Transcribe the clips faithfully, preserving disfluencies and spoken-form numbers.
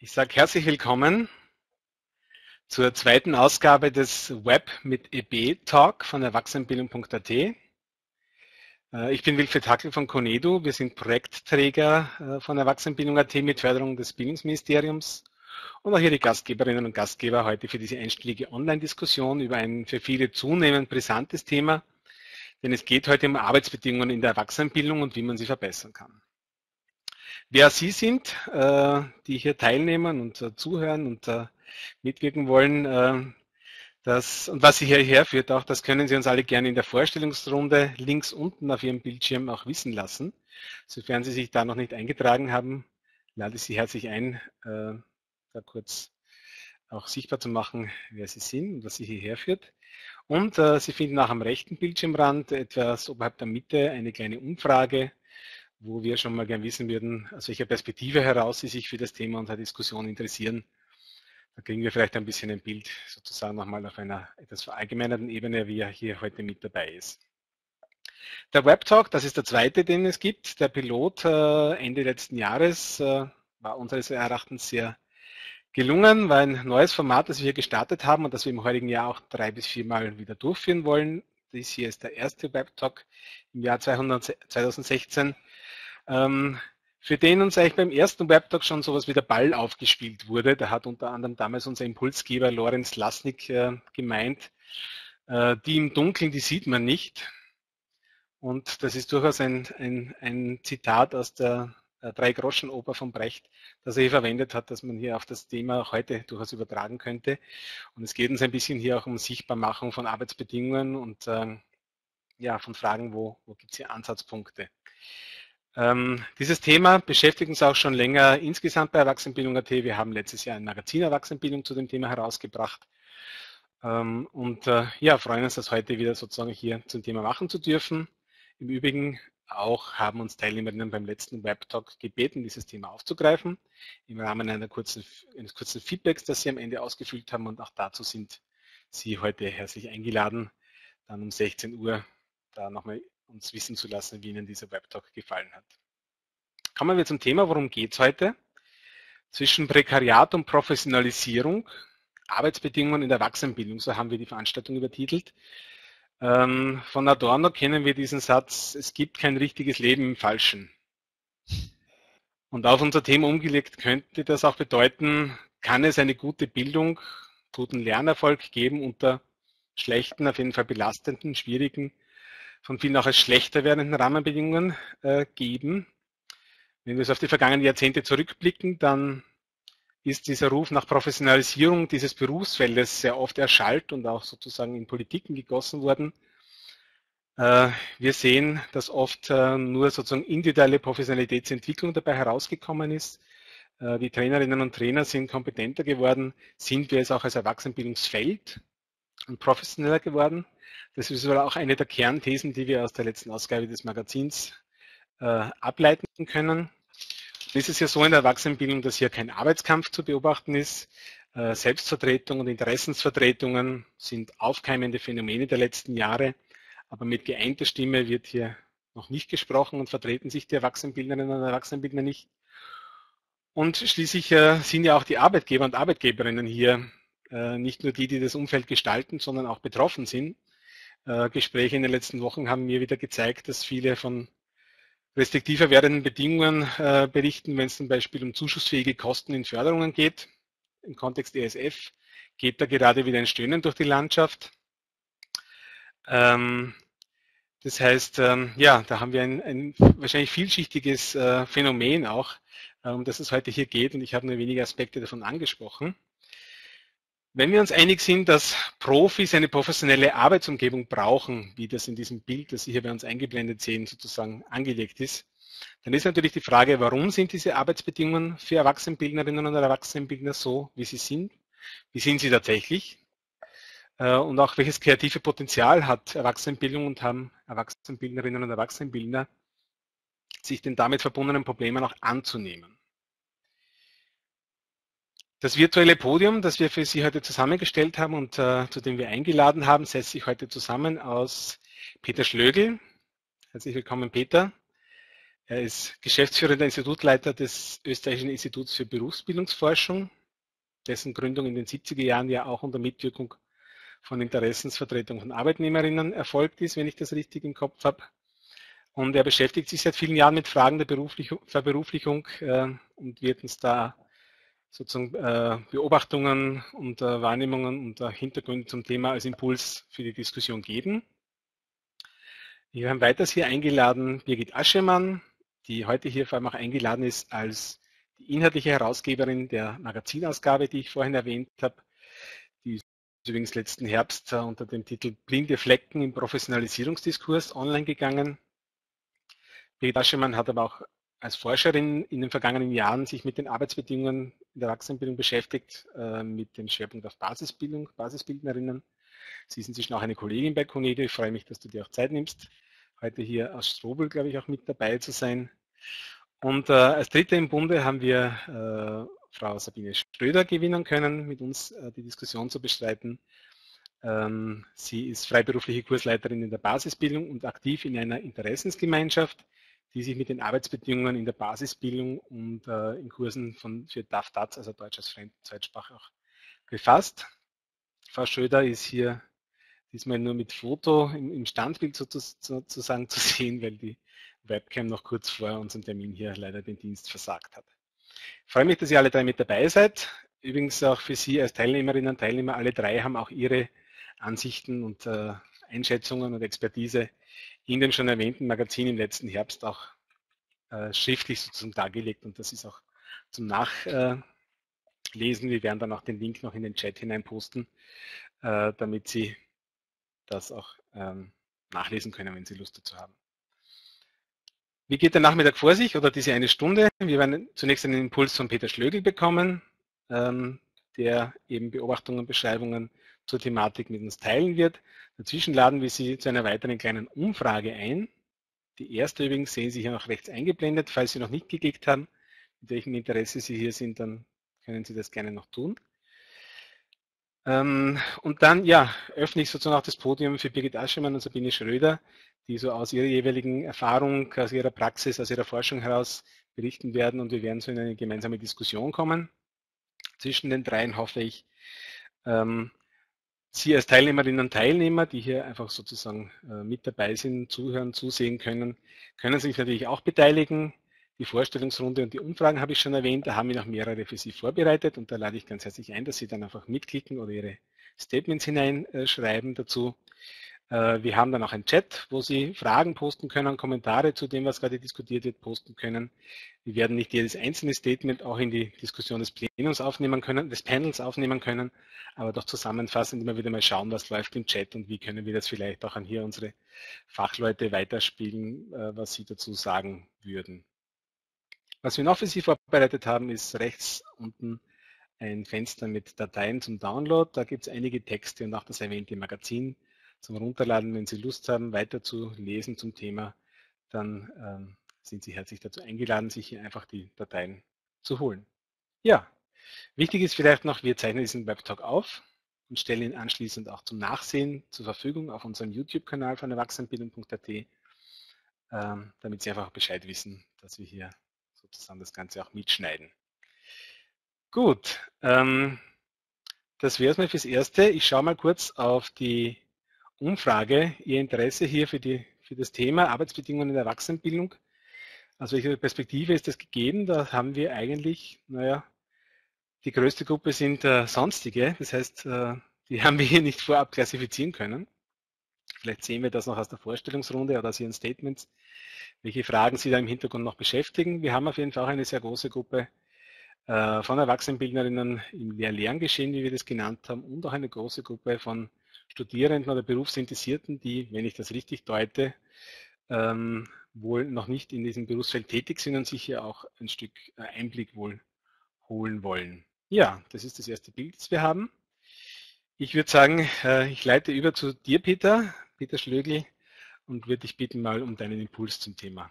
Ich sage herzlich willkommen zur zweiten Ausgabe des Web mit E B Talk von erwachsenenbildung punkt a t. Ich bin Wilfried Hackel von Conedu. Wir sind Projektträger von erwachsenenbildung punkt a t mit Förderung des Bildungsministeriums und auch hier die Gastgeberinnen und Gastgeber heute für diese einstündige Online-Diskussion über ein für viele zunehmend brisantes Thema, denn es geht heute um Arbeitsbedingungen in der Erwachsenenbildung und wie man sie verbessern kann. Wer Sie sind, die hier teilnehmen und zuhören und mitwirken wollen, das, und was Sie hierher führt, auch das können Sie uns alle gerne in der Vorstellungsrunde links unten auf Ihrem Bildschirm auch wissen lassen. Sofern Sie sich da noch nicht eingetragen haben, lade ich Sie herzlich ein, da kurz auch sichtbar zu machen, wer Sie sind und was Sie hierher führt. Und Sie finden auch am rechten Bildschirmrand etwas oberhalb der Mitte eine kleine Umfrage, wo wir schon mal gern wissen würden, aus welcher Perspektive heraus Sie sich für das Thema unserer Diskussion interessieren. Da kriegen wir vielleicht ein bisschen ein Bild sozusagen nochmal auf einer etwas verallgemeinerten Ebene, wie er hier heute mit dabei ist. Der Webtalk, das ist der zweite, den es gibt. Der Pilot äh, Ende letzten Jahres äh, war unseres Erachtens sehr gelungen, war ein neues Format, das wir hier gestartet haben und das wir im heutigen Jahr auch drei bis viermal wieder durchführen wollen. Dies hier ist der erste Webtalk im Jahr zweitausendsechzehn. Ähm, für den uns eigentlich beim ersten Webtalk schon sowas wie der Ball aufgespielt wurde. Da hat unter anderem damals unser Impulsgeber Lorenz Lasnik äh, gemeint, äh, die im Dunkeln, die sieht man nicht. Und das ist durchaus ein, ein, ein Zitat aus der äh, Drei-Groschen-Oper von Brecht, das er hier verwendet hat, dass man hier auf das Thema auch heute durchaus übertragen könnte. Und es geht uns ein bisschen hier auch um Sichtbarmachung von Arbeitsbedingungen und äh, ja, von Fragen, wo, wo gibt es hier Ansatzpunkte. Ähm, dieses Thema beschäftigt uns auch schon länger insgesamt bei erwachsenenbildung punkt a t. Wir haben letztes Jahr ein Magazin Erwachsenenbildung zu dem Thema herausgebracht ähm, und äh, ja, freuen uns, das heute wieder sozusagen hier zum Thema machen zu dürfen. Im Übrigen auch haben uns Teilnehmerinnen beim letzten Webtalk gebeten, dieses Thema aufzugreifen, im Rahmen einer kurzen, eines kurzen Feedbacks, das Sie am Ende ausgefüllt haben, und auch dazu sind Sie heute herzlich eingeladen, dann um sechzehn Uhr da nochmal uns wissen zu lassen, wie Ihnen dieser Webtalk gefallen hat. Kommen wir zum Thema, worum geht es heute? Zwischen Prekariat und Professionalisierung, Arbeitsbedingungen in der Erwachsenenbildung, so haben wir die Veranstaltung übertitelt. Ähm, von Adorno kennen wir diesen Satz, es gibt kein richtiges Leben im Falschen. Und auf unser Thema umgelegt könnte das auch bedeuten, kann es eine gute Bildung, guten Lernerfolg geben unter schlechten, auf jeden Fall belastenden, schwierigen, von vielen auch als schlechter werdenden Rahmenbedingungen äh, geben. Wenn wir es auf die vergangenen Jahrzehnte zurückblicken, dann ist dieser Ruf nach Professionalisierung dieses Berufsfeldes sehr oft erschallt und auch sozusagen in Politiken gegossen worden. Äh, wir sehen, dass oft äh, nur sozusagen individuelle Professionalitätsentwicklung dabei herausgekommen ist. Äh, die Trainerinnen und Trainer sind kompetenter geworden, sind wir es auch als Erwachsenenbildungsfeld und professioneller geworden. Das ist auch eine der Kernthesen, die wir aus der letzten Ausgabe des Magazins äh, ableiten können. Und es ist ja so in der Erwachsenenbildung, dass hier kein Arbeitskampf zu beobachten ist. Äh, Selbstvertretung und Interessensvertretungen sind aufkeimende Phänomene der letzten Jahre, aber mit geeinter Stimme wird hier noch nicht gesprochen und vertreten sich die Erwachsenenbildnerinnen und Erwachsenenbildner nicht. Und schließlich äh, sind ja auch die Arbeitgeber und Arbeitgeberinnen hier äh, nicht nur die, die das Umfeld gestalten, sondern auch betroffen sind. Äh, Gespräche in den letzten Wochen haben mir wieder gezeigt, dass viele von restriktiver werdenden Bedingungen äh, berichten, wenn es zum Beispiel um zuschussfähige Kosten in Förderungen geht. Im Kontext E S F geht da gerade wieder ein Stöhnen durch die Landschaft. Ähm, das heißt, ähm, ja, da haben wir ein, ein wahrscheinlich vielschichtiges äh, Phänomen auch, äh, um das es heute hier geht, und ich habe nur wenige Aspekte davon angesprochen. Wenn wir uns einig sind, dass Profis eine professionelle Arbeitsumgebung brauchen, wie das in diesem Bild, das Sie hier bei uns eingeblendet sehen, sozusagen angelegt ist, dann ist natürlich die Frage, warum sind diese Arbeitsbedingungen für Erwachsenenbildnerinnen und Erwachsenenbildner so, wie sie sind? Wie sind sie tatsächlich? Und auch welches kreative Potenzial hat Erwachsenenbildung und haben Erwachsenenbildnerinnen und Erwachsenenbildner, sich den damit verbundenen Problemen auch anzunehmen? Das virtuelle Podium, das wir für Sie heute zusammengestellt haben und äh, zu dem wir eingeladen haben, setzt sich heute zusammen aus Peter Schlögl. Herzlich willkommen, Peter. Er ist geschäftsführender Institutsleiter des Österreichischen Instituts für Berufsbildungsforschung, dessen Gründung in den siebziger Jahren ja auch unter Mitwirkung von Interessensvertretung von Arbeitnehmerinnen erfolgt ist, wenn ich das richtig im Kopf habe. Und er beschäftigt sich seit vielen Jahren mit Fragen der Beruflichung, Verberuflichung äh, und wird uns da sozusagen äh, Beobachtungen und äh, Wahrnehmungen und äh, Hintergründe zum Thema als Impuls für die Diskussion geben. Wir haben weiters hier eingeladen Birgit Aschemann, die heute hier vor allem auch eingeladen ist als die inhaltliche Herausgeberin der Magazinausgabe, die ich vorhin erwähnt habe. Die ist übrigens letzten Herbst äh, unter dem Titel Blinde Flecken im Professionalisierungsdiskurs online gegangen. Birgit Aschemann hat aber auch als Forscherin in den vergangenen Jahren sich mit den Arbeitsbedingungen in der Erwachsenenbildung beschäftigt, äh, mit dem Schwerpunkt auf Basisbildung, Basisbildnerinnen. Sie ist inzwischen auch eine Kollegin bei Conedo. Ich freue mich, dass du dir auch Zeit nimmst, heute hier aus Strobel, glaube ich, auch mit dabei zu sein. Und äh, als Dritte im Bunde haben wir äh, Frau Sabine Schröder gewinnen können, mit uns äh, die Diskussion zu bestreiten. Ähm, sie ist freiberufliche Kursleiterin in der Basisbildung und aktiv in einer Interessensgemeinschaft, die sich mit den Arbeitsbedingungen in der Basisbildung und äh, in Kursen von, für D A F D A Z, also Deutsch als Fremdzweitsprache, auch befasst. Frau Schröder ist hier diesmal nur mit Foto im, im Standbild sozusagen zu sehen, weil die Webcam noch kurz vor unserem Termin hier leider den Dienst versagt hat. Ich freue mich, dass ihr alle drei mit dabei seid. Übrigens auch für Sie als Teilnehmerinnen und Teilnehmer, alle drei haben auch ihre Ansichten und äh, Einschätzungen und Expertise in dem schon erwähnten Magazin im letzten Herbst auch äh, schriftlich sozusagen dargelegt und das ist auch zum Nachlesen. Wir werden dann auch den Link noch in den Chat hinein posten, äh, damit Sie das auch ähm, nachlesen können, wenn Sie Lust dazu haben. Wie geht der Nachmittag vor sich oder diese eine Stunde? Wir werden zunächst einen Impuls von Peter Schlögl bekommen, ähm, der eben Beobachtungen und Beschreibungen zur Thematik mit uns teilen wird. Dazwischen laden wir Sie zu einer weiteren kleinen Umfrage ein. Die erste übrigens sehen Sie hier noch rechts eingeblendet. Falls Sie noch nicht geklickt haben, mit welchem Interesse Sie hier sind, dann können Sie das gerne noch tun. Ähm, und dann, ja, öffne ich sozusagen auch das Podium für Birgit Aschemann und Sabine Schröder, die so aus ihrer jeweiligen Erfahrung, aus ihrer Praxis, aus ihrer Forschung heraus berichten werden und wir werden so in eine gemeinsame Diskussion kommen. Zwischen den dreien hoffe ich, ähm, Sie als Teilnehmerinnen und Teilnehmer, die hier einfach sozusagen äh, mit dabei sind, zuhören, zusehen können, können sich natürlich auch beteiligen. Die Vorstellungsrunde und die Umfragen habe ich schon erwähnt, da haben wir noch mehrere für Sie vorbereitet und da lade ich ganz herzlich ein, dass Sie dann einfach mitklicken oder Ihre Statements hineinschreiben dazu. Wir haben dann auch einen Chat, wo Sie Fragen posten können, Kommentare zu dem, was gerade diskutiert wird, posten können. Wir werden nicht jedes einzelne Statement auch in die Diskussion des Plenums aufnehmen können, des Panels aufnehmen können, aber doch zusammenfassend immer wieder mal schauen, was läuft im Chat und wie können wir das vielleicht auch an hier unsere Fachleute weiterspielen, was sie dazu sagen würden. Was wir noch für Sie vorbereitet haben, ist rechts unten ein Fenster mit Dateien zum Download. Da gibt es einige Texte und auch das erwähnte Magazin zum Runterladen. Wenn Sie Lust haben, weiter zu lesen zum Thema, dann ähm, sind Sie herzlich dazu eingeladen, sich hier einfach die Dateien zu holen. Ja, wichtig ist vielleicht noch, wir zeichnen diesen Webtalk auf und stellen ihn anschließend auch zum Nachsehen zur Verfügung auf unserem YouTube-Kanal von erwachsenenbildung punkt at, ähm, damit Sie einfach Bescheid wissen, dass wir hier sozusagen das Ganze auch mitschneiden. Gut, ähm, das wäre es mal fürs Erste. Ich schaue mal kurz auf die Umfrage, Ihr Interesse hier für, die, für das Thema Arbeitsbedingungen in der Erwachsenenbildung. Aus welcher Perspektive ist das gegeben? Da haben wir eigentlich, naja, die größte Gruppe sind äh, Sonstige. Das heißt, äh, die haben wir hier nicht vorab klassifizieren können. Vielleicht sehen wir das noch aus der Vorstellungsrunde oder aus Ihren Statements, welche Fragen Sie da im Hintergrund noch beschäftigen. Wir haben auf jeden Fall auch eine sehr große Gruppe äh, von Erwachsenenbildnerinnen im Lehr-Lerngeschehen, wie wir das genannt haben, und auch eine große Gruppe von Studierenden oder Berufsinteressierten, die, wenn ich das richtig deute, ähm, wohl noch nicht in diesem Berufsfeld tätig sind und sich hier auch ein Stück äh, Einblick wohl holen wollen. Ja, das ist das erste Bild, das wir haben. Ich würde sagen, äh, ich leite über zu dir, Peter, Peter Schlögl, und würde dich bitten mal um deinen Impuls zum Thema.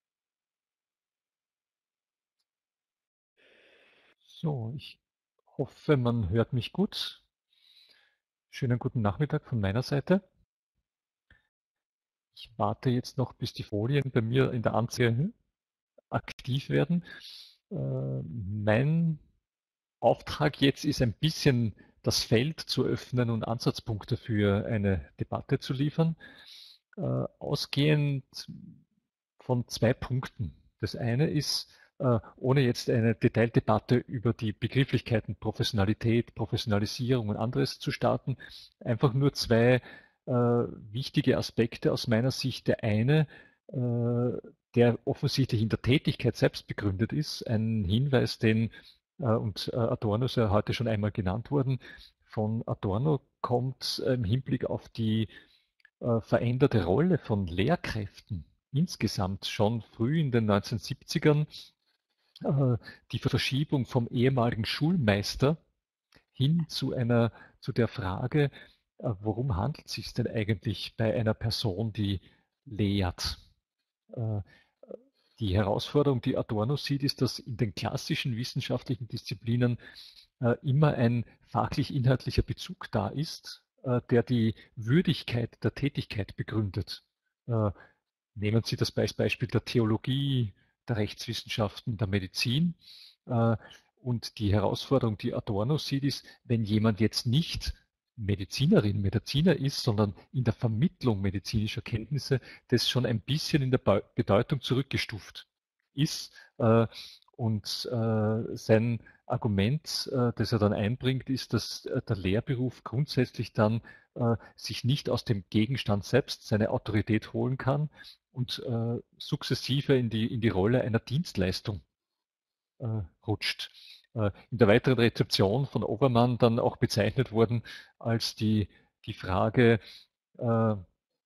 So, ich hoffe, man hört mich gut. Schönen guten Nachmittag von meiner Seite. Ich warte jetzt noch, bis die Folien bei mir in der Anzeige aktiv werden. Äh, mein Auftrag jetzt ist ein bisschen das Feld zu öffnen und Ansatzpunkte für eine Debatte zu liefern, äh, ausgehend von zwei Punkten. Das eine ist, äh, ohne jetzt eine Detaildebatte über die Begrifflichkeiten Professionalität, Professionalisierung und anderes zu starten, einfach nur zwei äh, wichtige Aspekte aus meiner Sicht. Der eine, äh, der offensichtlich in der Tätigkeit selbst begründet ist, ein Hinweis, den äh, und äh, Adorno ist ja heute schon einmal genannt worden, von Adorno kommt äh, im Hinblick auf die äh, veränderte Rolle von Lehrkräften insgesamt schon früh in den neunzehnhundertsiebzigern, äh, die Verschiebung vom ehemaligen Schulmeister hin zu einer, zu der Frage, äh, worum handelt es sich denn eigentlich bei einer Person, die lehrt? Äh, Die Herausforderung, die Adorno sieht, ist, dass in den klassischen wissenschaftlichen Disziplinen äh, immer ein fachlich-inhaltlicher Bezug da ist, äh, der die Würdigkeit der Tätigkeit begründet. Äh, nehmen Sie das Beispiel der Theologie, der Rechtswissenschaften, der Medizin. Äh, und die Herausforderung, die Adorno sieht, ist, wenn jemand jetzt nicht Medizinerin, Mediziner ist, sondern in der Vermittlung medizinischer Kenntnisse das schon ein bisschen in der Bedeutung zurückgestuft ist. Äh, und äh, sein Argument, äh, das er dann einbringt, ist, dass äh, der Lehrberuf grundsätzlich dann äh, sich nicht aus dem Gegenstand selbst seine Autorität holen kann und äh, sukzessive in die, in die Rolle einer Dienstleistung äh, rutscht. Äh, in der weiteren Rezeption von Obermann dann auch bezeichnet worden als die, die Frage, äh,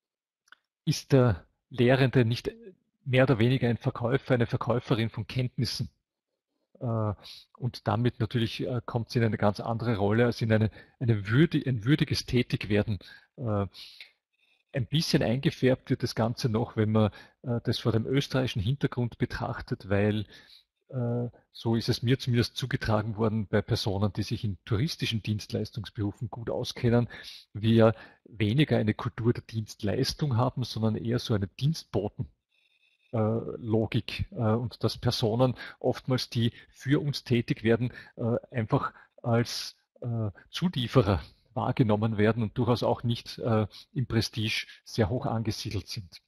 ist der Lehrende nicht mehr oder weniger ein Verkäufer, eine Verkäuferin von Kenntnissen? Äh, und damit natürlich äh, kommt es in eine ganz andere Rolle als in eine, eine würdi, ein würdiges Tätigwerden. Äh, ein bisschen eingefärbt wird das Ganze noch, wenn man äh, das vor dem österreichischen Hintergrund betrachtet, weil äh, so ist es mir zumindest zugetragen worden bei Personen, die sich in touristischen Dienstleistungsberufen gut auskennen, wir weniger eine Kultur der Dienstleistung haben, sondern eher so eine Dienstboten. Logik und dass Personen oftmals, die für uns tätig werden, einfach als Zulieferer wahrgenommen werden und durchaus auch nicht im Prestige sehr hoch angesiedelt sind.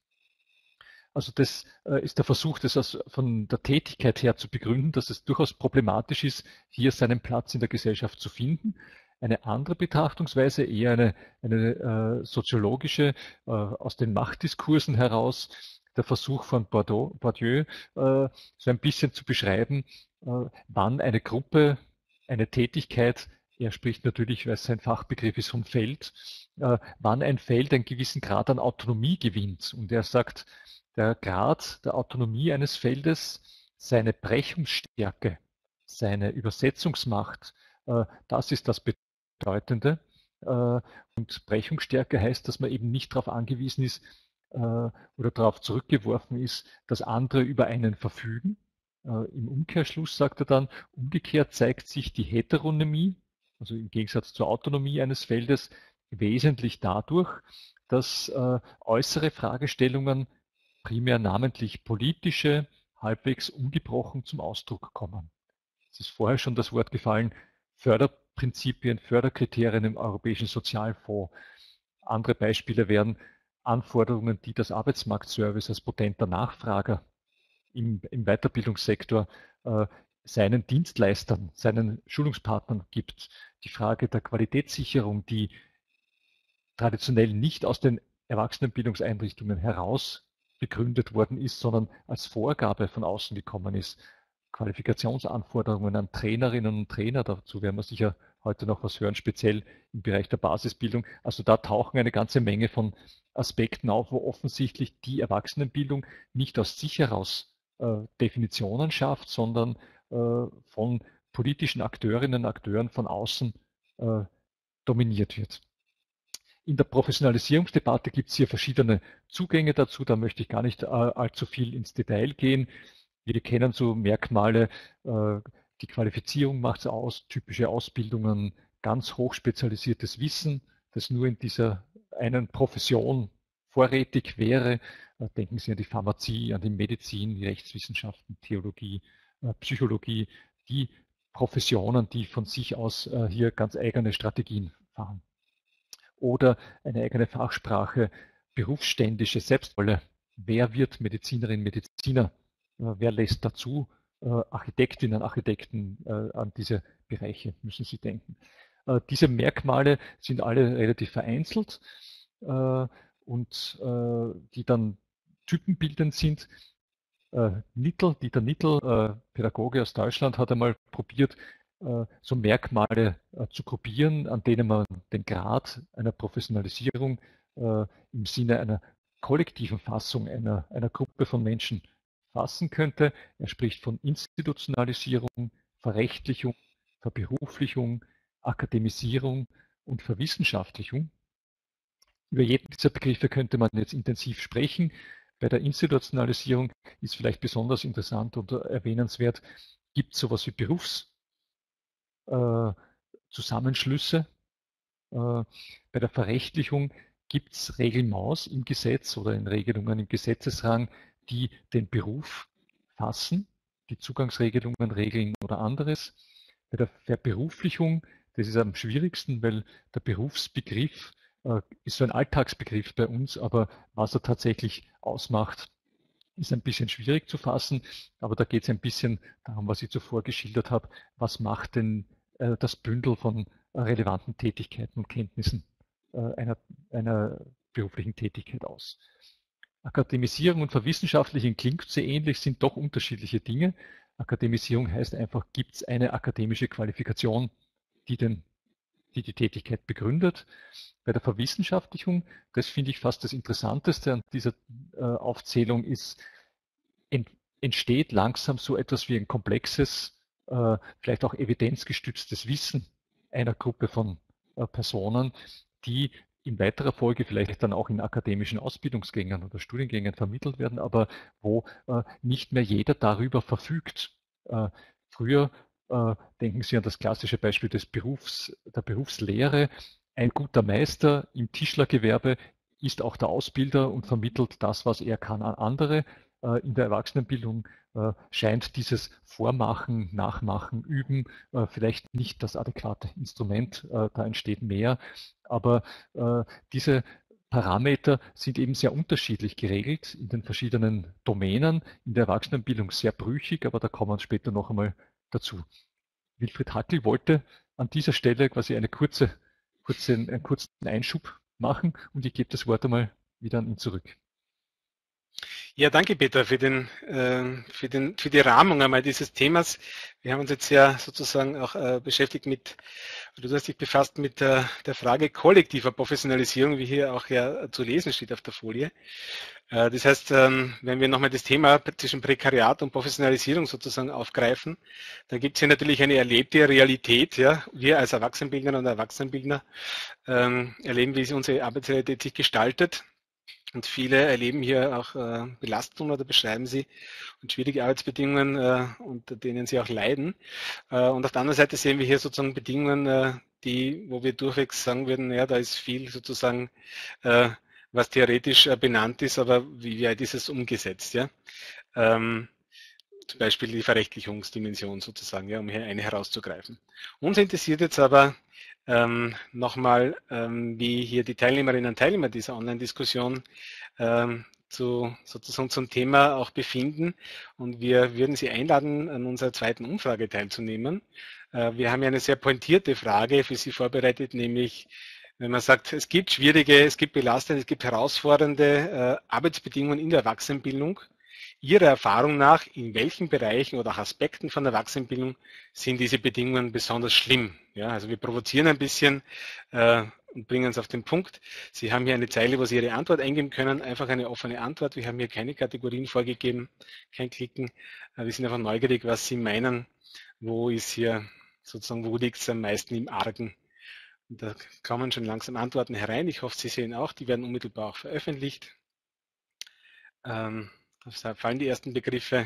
Also das ist der Versuch, das von der Tätigkeit her zu begründen, dass es durchaus problematisch ist, hier seinen Platz in der Gesellschaft zu finden. Eine andere Betrachtungsweise, eher eine, eine soziologische, aus den Machtdiskursen heraus, der Versuch von Bordeaux, Bourdieu, äh, so ein bisschen zu beschreiben, äh, wann eine Gruppe, eine Tätigkeit, er spricht natürlich, weil es sein Fachbegriff ist, vom Feld, äh, wann ein Feld einen gewissen Grad an Autonomie gewinnt. Und er sagt, der Grad der Autonomie eines Feldes, seine Brechungsstärke, seine Übersetzungsmacht, äh, das ist das Bedeutende. Äh, und Brechungsstärke heißt, dass man eben nicht darauf angewiesen ist, oder darauf zurückgeworfen ist, dass andere über einen verfügen. Im Umkehrschluss sagt er dann, umgekehrt zeigt sich die Heteronomie, also im Gegensatz zur Autonomie eines Feldes, wesentlich dadurch, dass äußere Fragestellungen, primär namentlich politische, halbwegs ungebrochen zum Ausdruck kommen. Es ist vorher schon das Wort gefallen, Förderprinzipien, Förderkriterien im Europäischen Sozialfonds. Andere Beispiele wären Anforderungen, die das Arbeitsmarktservice als potenter Nachfrager im, im Weiterbildungssektor äh, seinen Dienstleistern, seinen Schulungspartnern gibt. Die Frage der Qualitätssicherung, die traditionell nicht aus den Erwachsenenbildungseinrichtungen heraus begründet worden ist, sondern als Vorgabe von außen gekommen ist. Qualifikationsanforderungen an Trainerinnen und Trainer, dazu werden wir sicher heute noch was hören, speziell im Bereich der Basisbildung. Also da tauchen eine ganze Menge von Aspekten auf, wo offensichtlich die Erwachsenenbildung nicht aus sich heraus äh, Definitionen schafft, sondern äh, von politischen Akteurinnen und Akteuren von außen äh, dominiert wird. In der Professionalisierungsdebatte gibt es hier verschiedene Zugänge dazu, da möchte ich gar nicht äh, allzu viel ins Detail gehen. Wir kennen so Merkmale, äh, die Qualifizierung macht es aus, typische Ausbildungen, ganz hochspezialisiertes Wissen, das nur in dieser einen Profession vorrätig wäre, Denken Sie an die Pharmazie, an die Medizin, die Rechtswissenschaften, Theologie, Psychologie, die Professionen, die von sich aus hier ganz eigene Strategien fahren. Oder eine eigene Fachsprache, berufsständische Selbstrolle. Wer wird Medizinerin, Mediziner? Wer lässt dazu? Architektinnen, Architekten an diese Bereiche müssen Sie denken. Diese Merkmale sind alle relativ vereinzelt und die dann typenbildend sind. Nittel, Dieter Nittel, Pädagoge aus Deutschland, hat einmal probiert, so Merkmale zu gruppieren, an denen man den Grad einer Professionalisierung im Sinne einer kollektiven Fassung einer, einer Gruppe von Menschen fassen könnte. Er spricht von Institutionalisierung, Verrechtlichung, Verberuflichung, Akademisierung und Verwissenschaftlichung. Über jeden dieser Begriffe könnte man jetzt intensiv sprechen. Bei der Institutionalisierung ist vielleicht besonders interessant und erwähnenswert, gibt es sowas wie Berufszusammenschlüsse. Äh, äh, bei der Verrechtlichung gibt es Regelmaß im Gesetz oder in Regelungen im Gesetzesrang, die den Beruf fassen, die Zugangsregelungen regeln oder anderes. Bei der Verberuflichung, das ist am schwierigsten, weil der Berufsbegriff äh, ist so ein Alltagsbegriff bei uns, aber was er tatsächlich ausmacht, ist ein bisschen schwierig zu fassen, aber da geht es ein bisschen darum, was ich zuvor geschildert habe, was macht denn äh, das Bündel von äh, relevanten Tätigkeiten und Kenntnissen äh, einer, einer beruflichen Tätigkeit aus. Akademisierung und Verwissenschaftlichen klingt sehr ähnlich, sind doch unterschiedliche Dinge. Akademisierung heißt einfach, gibt es eine akademische Qualifikation, die, den, die die Tätigkeit begründet. Bei der Verwissenschaftlichung, das finde ich fast das Interessanteste an dieser äh, Aufzählung, ist, ent, entsteht langsam so etwas wie ein komplexes, äh, vielleicht auch evidenzgestütztes Wissen einer Gruppe von äh, Personen, die in weiterer Folge vielleicht dann auch in akademischen Ausbildungsgängen oder Studiengängen vermittelt werden, aber wo äh, nicht mehr jeder darüber verfügt. Äh, früher äh, denken Sie an das klassische Beispiel des Berufs, der Berufslehre. Ein guter Meister im Tischlergewerbe ist auch der Ausbilder und vermittelt das, was er kann, an andere. Äh, in der Erwachsenenbildung äh, scheint dieses Vormachen, Nachmachen, Üben äh, vielleicht nicht das adäquate Instrument. Äh, da entsteht mehr. Aber äh, diese Parameter sind eben sehr unterschiedlich geregelt in den verschiedenen Domänen. In der Erwachsenenbildung sehr brüchig, aber da kommen wir später noch einmal dazu. Wilfried Hackl wollte an dieser Stelle quasi eine kurze, kurze, einen kurzen Einschub machen und ich gebe das Wort einmal wieder an ihn zurück. Ja, danke Peter für, den, äh, für, den, für die Rahmung einmal dieses Themas. Wir haben uns jetzt ja sozusagen auch äh, beschäftigt mit, oder du hast dich befasst mit äh, der Frage kollektiver Professionalisierung, wie hier auch ja zu lesen steht auf der Folie. Äh, das heißt, ähm, wenn wir nochmal das Thema zwischen Prekariat und Professionalisierung sozusagen aufgreifen, da gibt es hier natürlich eine erlebte Realität. Ja? Wir als Erwachsenenbildner und Erwachsenenbildner ähm, erleben, wie unsere Arbeitsrealität sich gestaltet. Und viele erleben hier auch äh, Belastungen oder beschreiben sie und schwierige Arbeitsbedingungen, äh, unter denen sie auch leiden. Äh, und auf der anderen Seite sehen wir hier sozusagen Bedingungen, äh, die, wo wir durchweg sagen würden, ja, da ist viel sozusagen, äh, was theoretisch äh, benannt ist, aber wie weit ist es umgesetzt, ja? Ähm, zum Beispiel die Verrechtlichungsdimension sozusagen, ja, um hier eine herauszugreifen. Uns interessiert jetzt aber ähm, nochmal, ähm, wie hier die Teilnehmerinnen und Teilnehmer dieser Online-Diskussion ähm, zu, sozusagen zum Thema auch befinden. Und wir würden Sie einladen, an unserer zweiten Umfrage teilzunehmen. Äh, wir haben ja eine sehr pointierte Frage für Sie vorbereitet, nämlich wenn man sagt, es gibt schwierige, es gibt belastende, es gibt herausfordernde äh, Arbeitsbedingungen in der Erwachsenenbildung. Ihrer Erfahrung nach, in welchen Bereichen oder Aspekten von Erwachsenenbildung sind diese Bedingungen besonders schlimm? Ja, also wir provozieren ein bisschen äh, und bringen es auf den Punkt. Sie haben hier eine Zeile, wo Sie Ihre Antwort eingeben können, einfach eine offene Antwort. Wir haben hier keine Kategorien vorgegeben, kein Klicken. Äh, wir sind einfach neugierig, was Sie meinen. Wo ist hier sozusagen, wo liegt es am meisten im Argen? Und da kommen schon langsam Antworten herein. Ich hoffe, Sie sehen auch, die werden unmittelbar auch veröffentlicht. Ähm, da fallen die ersten Begriffe.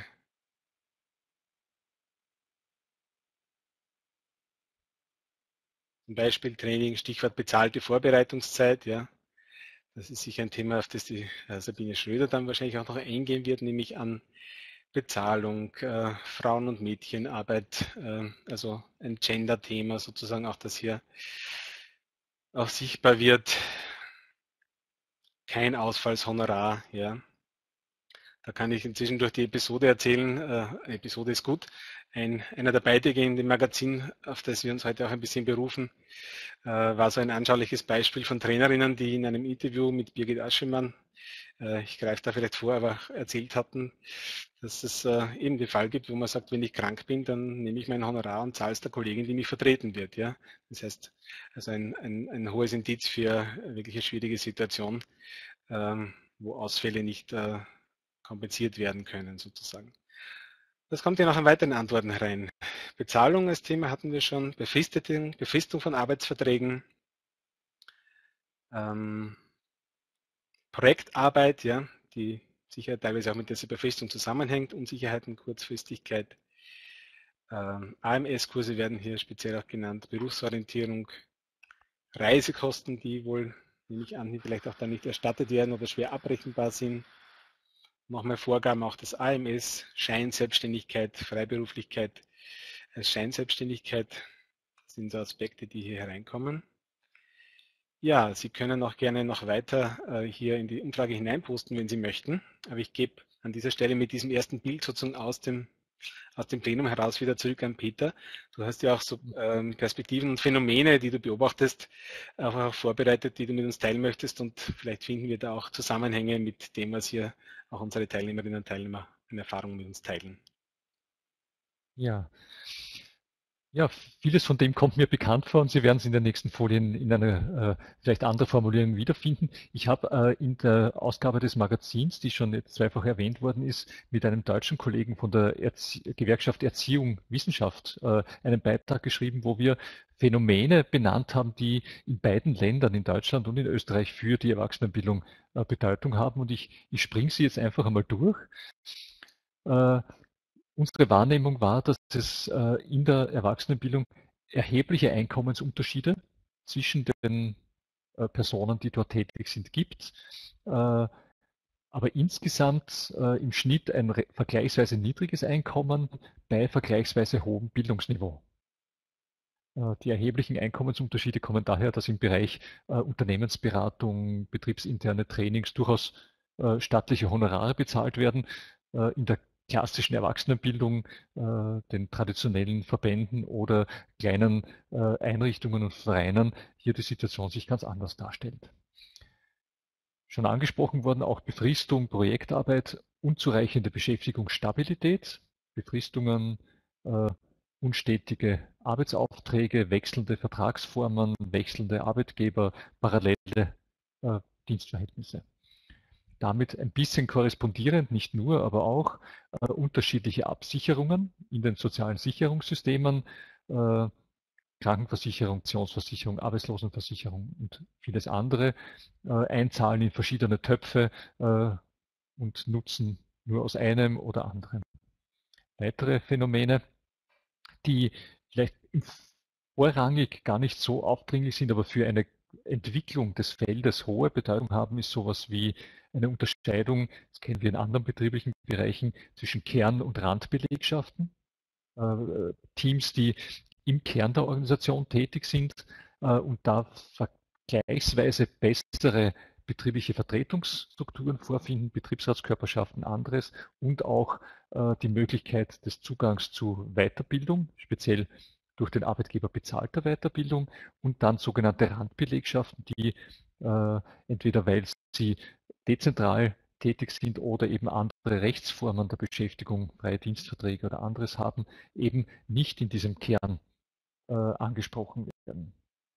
Zum Beispiel Training, Stichwort bezahlte Vorbereitungszeit, ja. Das ist sicher ein Thema, auf das die äh, Sabine Schröder dann wahrscheinlich auch noch eingehen wird, nämlich an Bezahlung, äh, Frauen- und Mädchenarbeit, äh, also ein Gender-Thema sozusagen, auch das hier auch sichtbar wird. Kein Ausfallshonorar, ja. Da kann ich inzwischen durch die Episode erzählen, äh, Episode ist gut, ein, einer der Beiträge in dem Magazin, auf das wir uns heute auch ein bisschen berufen, äh, war so ein anschauliches Beispiel von Trainerinnen, die in einem Interview mit Birgit Aschemann, äh, ich greife da vielleicht vor, aber erzählt hatten, dass es äh, eben den Fall gibt, wo man sagt, wenn ich krank bin, dann nehme ich mein Honorar und zahle es der Kollegin, die mich vertreten wird. Ja? Das heißt, also ein, ein, ein hohes Indiz für wirklich eine schwierige Situation, ähm, wo Ausfälle nicht äh, kompensiert werden können, sozusagen. Das kommt ja noch an weiteren Antworten rein. Bezahlung als Thema hatten wir schon, Befristung, Befristung von Arbeitsverträgen, ähm, Projektarbeit, ja, die sicher teilweise auch mit dieser Befristung zusammenhängt, Unsicherheiten, Kurzfristigkeit. Ähm, A M S-Kurse werden hier speziell auch genannt, Berufsorientierung, Reisekosten, die wohl, nehme ich an, vielleicht auch dann nicht erstattet werden oder schwer abrechenbar sind. Nochmal Vorgaben auch des A M S, Scheinselbstständigkeit, Freiberuflichkeit als Scheinselbstständigkeit sind so Aspekte, die hier hereinkommen. Ja, Sie können auch gerne noch weiter äh, hier in die Umfrage hineinposten, wenn Sie möchten. Aber ich gebe an dieser Stelle mit diesem ersten Bild sozusagen aus dem, aus dem Plenum heraus wieder zurück an Peter. Du hast ja auch so ähm, Perspektiven und Phänomene, die du beobachtest, auch vorbereitet, die du mit uns teilen möchtest. Und vielleicht finden wir da auch Zusammenhänge mit dem, was hier auch unsere Teilnehmerinnen und Teilnehmer in Erfahrungen mit uns teilen. Ja, Ja, vieles von dem kommt mir bekannt vor und Sie werden es in den nächsten Folien in einer äh, vielleicht anderen Formulierung wiederfinden. Ich habe äh, in der Ausgabe des Magazins, die schon jetzt zweifach erwähnt worden ist, mit einem deutschen Kollegen von der Erzie Gewerkschaft Erziehung Wissenschaft äh, einen Beitrag geschrieben, wo wir Phänomene benannt haben, die in beiden Ländern, in Deutschland und in Österreich, für die Erwachsenenbildung äh, Bedeutung haben. Und ich, ich springe sie jetzt einfach einmal durch. Äh, Unsere Wahrnehmung war, dass es äh, in der Erwachsenenbildung erhebliche Einkommensunterschiede zwischen den äh, Personen, die dort tätig sind, gibt. Äh, aber insgesamt äh, im Schnitt ein vergleichsweise niedriges Einkommen bei vergleichsweise hohem Bildungsniveau. Äh, Die erheblichen Einkommensunterschiede kommen daher, dass im Bereich äh, Unternehmensberatung, betriebsinterne Trainings durchaus äh, stattliche Honorare bezahlt werden. Äh, In der klassischen Erwachsenenbildung, äh, den traditionellen Verbänden oder kleinen äh, Einrichtungen und Vereinen hier die Situation sich ganz anders darstellt. Schon angesprochen worden auch Befristung, Projektarbeit, unzureichende Beschäftigungsstabilität, Befristungen, äh, unstetige Arbeitsaufträge, wechselnde Vertragsformen, wechselnde Arbeitgeber, parallele äh, Dienstverhältnisse. Damit ein bisschen korrespondierend, nicht nur, aber auch äh, unterschiedliche Absicherungen in den sozialen Sicherungssystemen, äh, Krankenversicherung, Pensionsversicherung, Arbeitslosenversicherung und vieles andere, äh, einzahlen in verschiedene Töpfe äh, und nutzen nur aus einem oder anderen. Weitere Phänomene, die vielleicht vorrangig gar nicht so aufdringlich sind, aber für eine Entwicklung des Feldes hohe Bedeutung haben, ist sowas wie eine Unterscheidung, das kennen wir in anderen betrieblichen Bereichen, zwischen Kern- und Randbelegschaften. Äh, Teams, die im Kern der Organisation tätig sind äh, und da vergleichsweise bessere betriebliche Vertretungsstrukturen vorfinden, Betriebsratskörperschaften, anderes und auch äh, die Möglichkeit des Zugangs zu Weiterbildung, speziell durch den Arbeitgeber bezahlter Weiterbildung und dann sogenannte Randbelegschaften, die äh, entweder weil sie dezentral tätig sind oder eben andere Rechtsformen der Beschäftigung, freie Dienstverträge oder anderes haben, eben nicht in diesem Kern äh, angesprochen werden.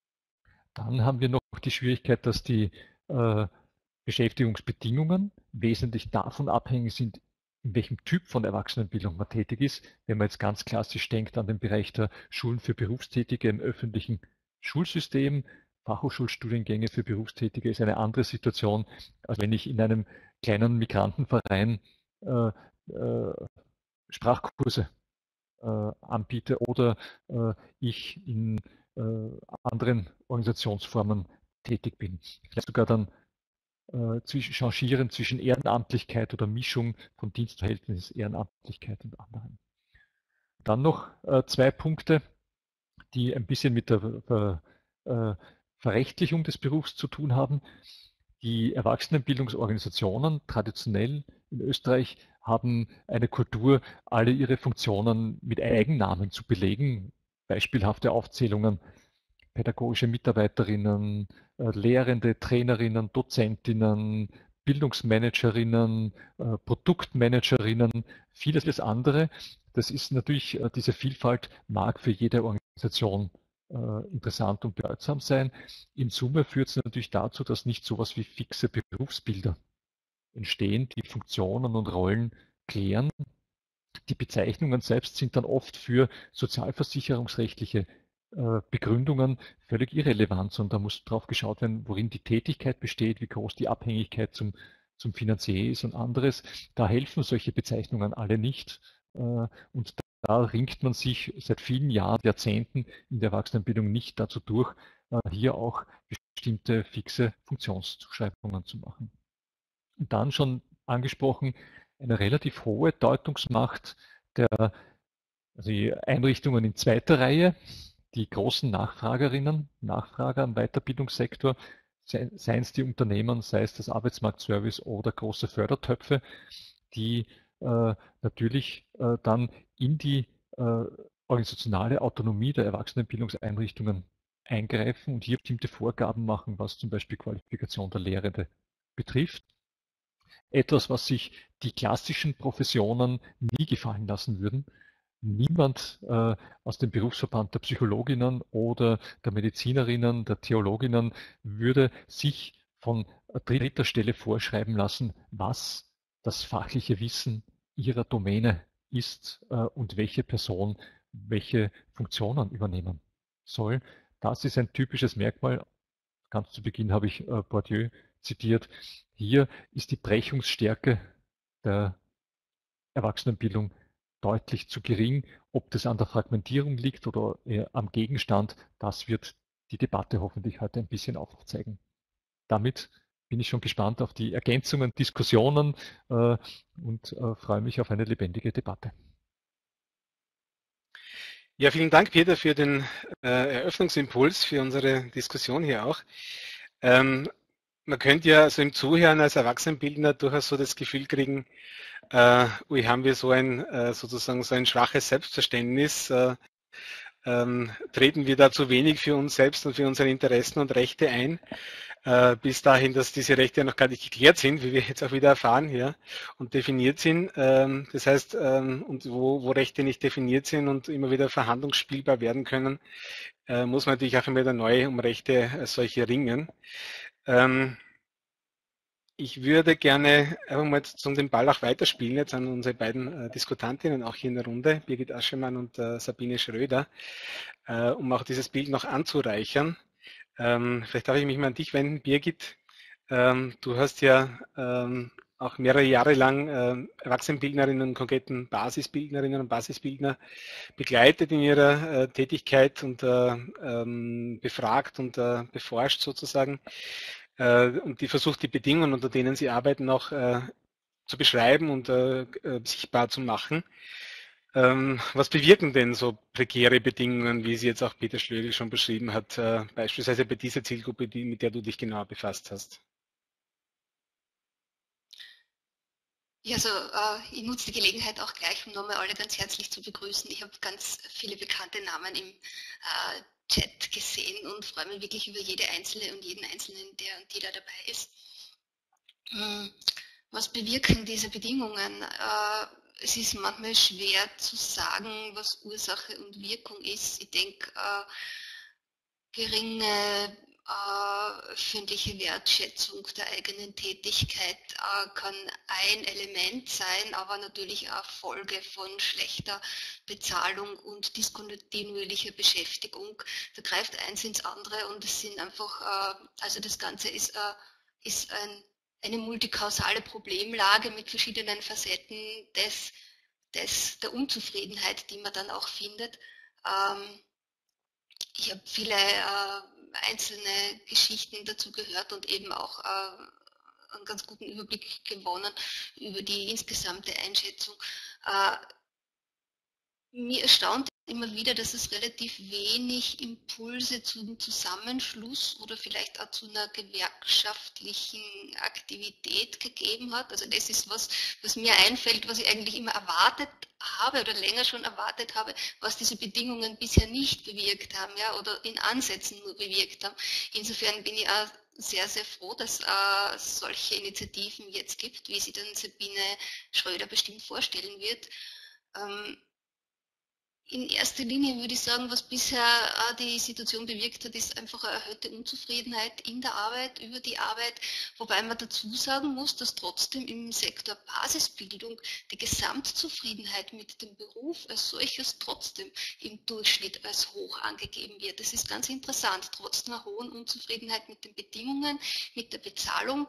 Dann haben wir noch die Schwierigkeit, dass die äh, Beschäftigungsbedingungen wesentlich davon abhängig sind, in welchem Typ von Erwachsenenbildung man tätig ist. Wenn man jetzt ganz klassisch denkt an den Bereich der Schulen für Berufstätige im öffentlichen Schulsystem, Fachhochschulstudiengänge für Berufstätige ist eine andere Situation, als wenn ich in einem kleinen Migrantenverein äh, äh, Sprachkurse äh, anbiete oder äh, ich in äh, anderen Organisationsformen tätig bin. Vielleicht sogar dann äh, zwischen, changieren zwischen Ehrenamtlichkeit oder Mischung von Dienstverhältnis, Ehrenamtlichkeit und anderen. Dann noch äh, zwei Punkte, die ein bisschen mit der Ver, äh, Verrechtlichung des Berufs zu tun haben. Die Erwachsenenbildungsorganisationen traditionell in Österreich haben eine Kultur, alle ihre Funktionen mit Eigennamen zu belegen. Beispielhafte Aufzählungen: pädagogische Mitarbeiterinnen, äh, Lehrende, Trainerinnen, Dozentinnen, Bildungsmanagerinnen, äh, Produktmanagerinnen, vieles andere. Das ist natürlich, äh, diese Vielfalt mag für jede Organisation äh, interessant und bedeutsam sein. In Summe führt es natürlich dazu, dass nicht so etwas wie fixe Berufsbilder entstehen, die Funktionen und Rollen klären. Die Bezeichnungen selbst sind dann oft für sozialversicherungsrechtliche äh, Begründungen völlig irrelevant, sondern da muss drauf geschaut werden, worin die Tätigkeit besteht, wie groß die Abhängigkeit zum, zum Finanzier ist und anderes. Da helfen solche Bezeichnungen alle nicht. Äh, und da ringt man sich seit vielen Jahren, Jahrzehnten in der Erwachsenenbildung nicht dazu durch, äh, hier auch bestimmte fixe Funktionszuschreibungen zu machen. Und dann schon angesprochen, eine relativ hohe Deutungsmacht der, also die Einrichtungen in zweiter Reihe, die großen Nachfragerinnen, Nachfrager am Weiterbildungssektor, seien es die Unternehmen, sei es das Arbeitsmarktservice oder große Fördertöpfe, die äh, natürlich äh, dann in die äh, organisationale Autonomie der Erwachsenenbildungseinrichtungen eingreifen und hier bestimmte Vorgaben machen, was zum Beispiel Qualifikation der Lehrende betrifft. Etwas, was sich die klassischen Professionen nie gefallen lassen würden. Niemand äh, aus dem Berufsverband der Psychologinnen oder der Medizinerinnen, der Theologinnen würde sich von dritter Stelle vorschreiben lassen, was das fachliche Wissen ihrer Domäne ist äh, und welche Person welche Funktionen übernehmen soll. Das ist ein typisches Merkmal. Ganz zu Beginn habe ich äh, Bourdieu zitiert. Hier ist die Brechungsstärke der Erwachsenenbildung deutlich zu gering. Ob das an der Fragmentierung liegt oder am Gegenstand, das wird die Debatte hoffentlich heute ein bisschen aufzeigen. Damit bin ich schon gespannt auf die Ergänzungen, Diskussionen äh, und äh, freue mich auf eine lebendige Debatte. Ja, vielen Dank, Peter, für den äh, Eröffnungsimpuls, für unsere Diskussion hier auch. Ähm, man könnte ja so im Zuhören als Erwachsenenbildner durchaus so das Gefühl kriegen, äh, ui, haben wir so ein äh, sozusagen so ein schwaches Selbstverständnis, äh, ähm, treten wir da zu wenig für uns selbst und für unsere Interessen und Rechte ein, äh, bis dahin, dass diese Rechte ja noch gar nicht geklärt sind, wie wir jetzt auch wieder erfahren hier, und definiert sind. Ähm, das heißt, ähm, und wo, wo Rechte nicht definiert sind und immer wieder verhandlungsspielbar werden können, äh, muss man natürlich auch immer wieder neu um Rechte als solche ringen. Ähm, ich würde gerne einfach mal zum den Ball auch weiterspielen, jetzt an unsere beiden äh, Diskutantinnen auch hier in der Runde, Birgit Aschemann und äh, Sabine Schröder, äh, um auch dieses Bild noch anzureichern. Ähm, vielleicht darf ich mich mal an dich wenden, Birgit. Ähm, du hast ja ähm, auch mehrere Jahre lang äh, Erwachsenenbildnerinnen und konkreten Basisbildnerinnen und Basisbildner begleitet in ihrer äh, Tätigkeit und äh, ähm, befragt und äh, beforscht sozusagen äh, und die versucht, die Bedingungen, unter denen sie arbeiten, auch äh, zu beschreiben und äh, äh, sichtbar zu machen. Ähm, was bewirken denn so prekäre Bedingungen, wie sie jetzt auch Peter Schlögl schon beschrieben hat, äh, beispielsweise bei dieser Zielgruppe, die, mit der du dich genauer befasst hast? Ja, also äh, ich nutze die Gelegenheit auch gleich, um nochmal alle ganz herzlich zu begrüßen. Ich habe ganz viele bekannte Namen im äh, Chat gesehen und freue mich wirklich über jede einzelne und jeden Einzelnen, der und die da dabei ist. Hm, was bewirken diese Bedingungen? Äh, es ist manchmal schwer zu sagen, was Ursache und Wirkung ist. Ich denke, äh, geringe äh, öffentliche Wertschätzung der eigenen Tätigkeit äh, kann ein Element sein, aber natürlich auch Folge von schlechter Bezahlung und diskontinuierlicher Beschäftigung. Da greift eins ins andere und es sind einfach, äh, also das Ganze ist, äh, ist ein, eine multikausale Problemlage mit verschiedenen Facetten des, des, der Unzufriedenheit, die man dann auch findet. Ähm, ich habe viele äh, einzelne Geschichten dazu gehört und eben auch äh, einen ganz guten Überblick gewonnen über die insgesamte Einschätzung. Äh, Mir erstaunt immer wieder, dass es relativ wenig Impulse zum Zusammenschluss oder vielleicht auch zu einer gewerkschaftlichen Aktivität gegeben hat. Also das ist was, was mir einfällt, was ich eigentlich immer erwartet habe oder länger schon erwartet habe, was diese Bedingungen bisher nicht bewirkt haben, ja, oder in Ansätzen nur bewirkt haben. Insofern bin ich auch sehr, sehr froh, dass äh, solche Initiativen jetzt gibt, wie sie dann Sabine Schröder bestimmt vorstellen wird. Ähm, In erster Linie würde ich sagen, was bisher auch die Situation bewirkt hat, ist einfach eine erhöhte Unzufriedenheit in der Arbeit, über die Arbeit, wobei man dazu sagen muss, dass trotzdem im Sektor Basisbildung die Gesamtzufriedenheit mit dem Beruf als solches trotzdem im Durchschnitt als hoch angegeben wird. Das ist ganz interessant, trotz einer hohen Unzufriedenheit mit den Bedingungen, mit der Bezahlung,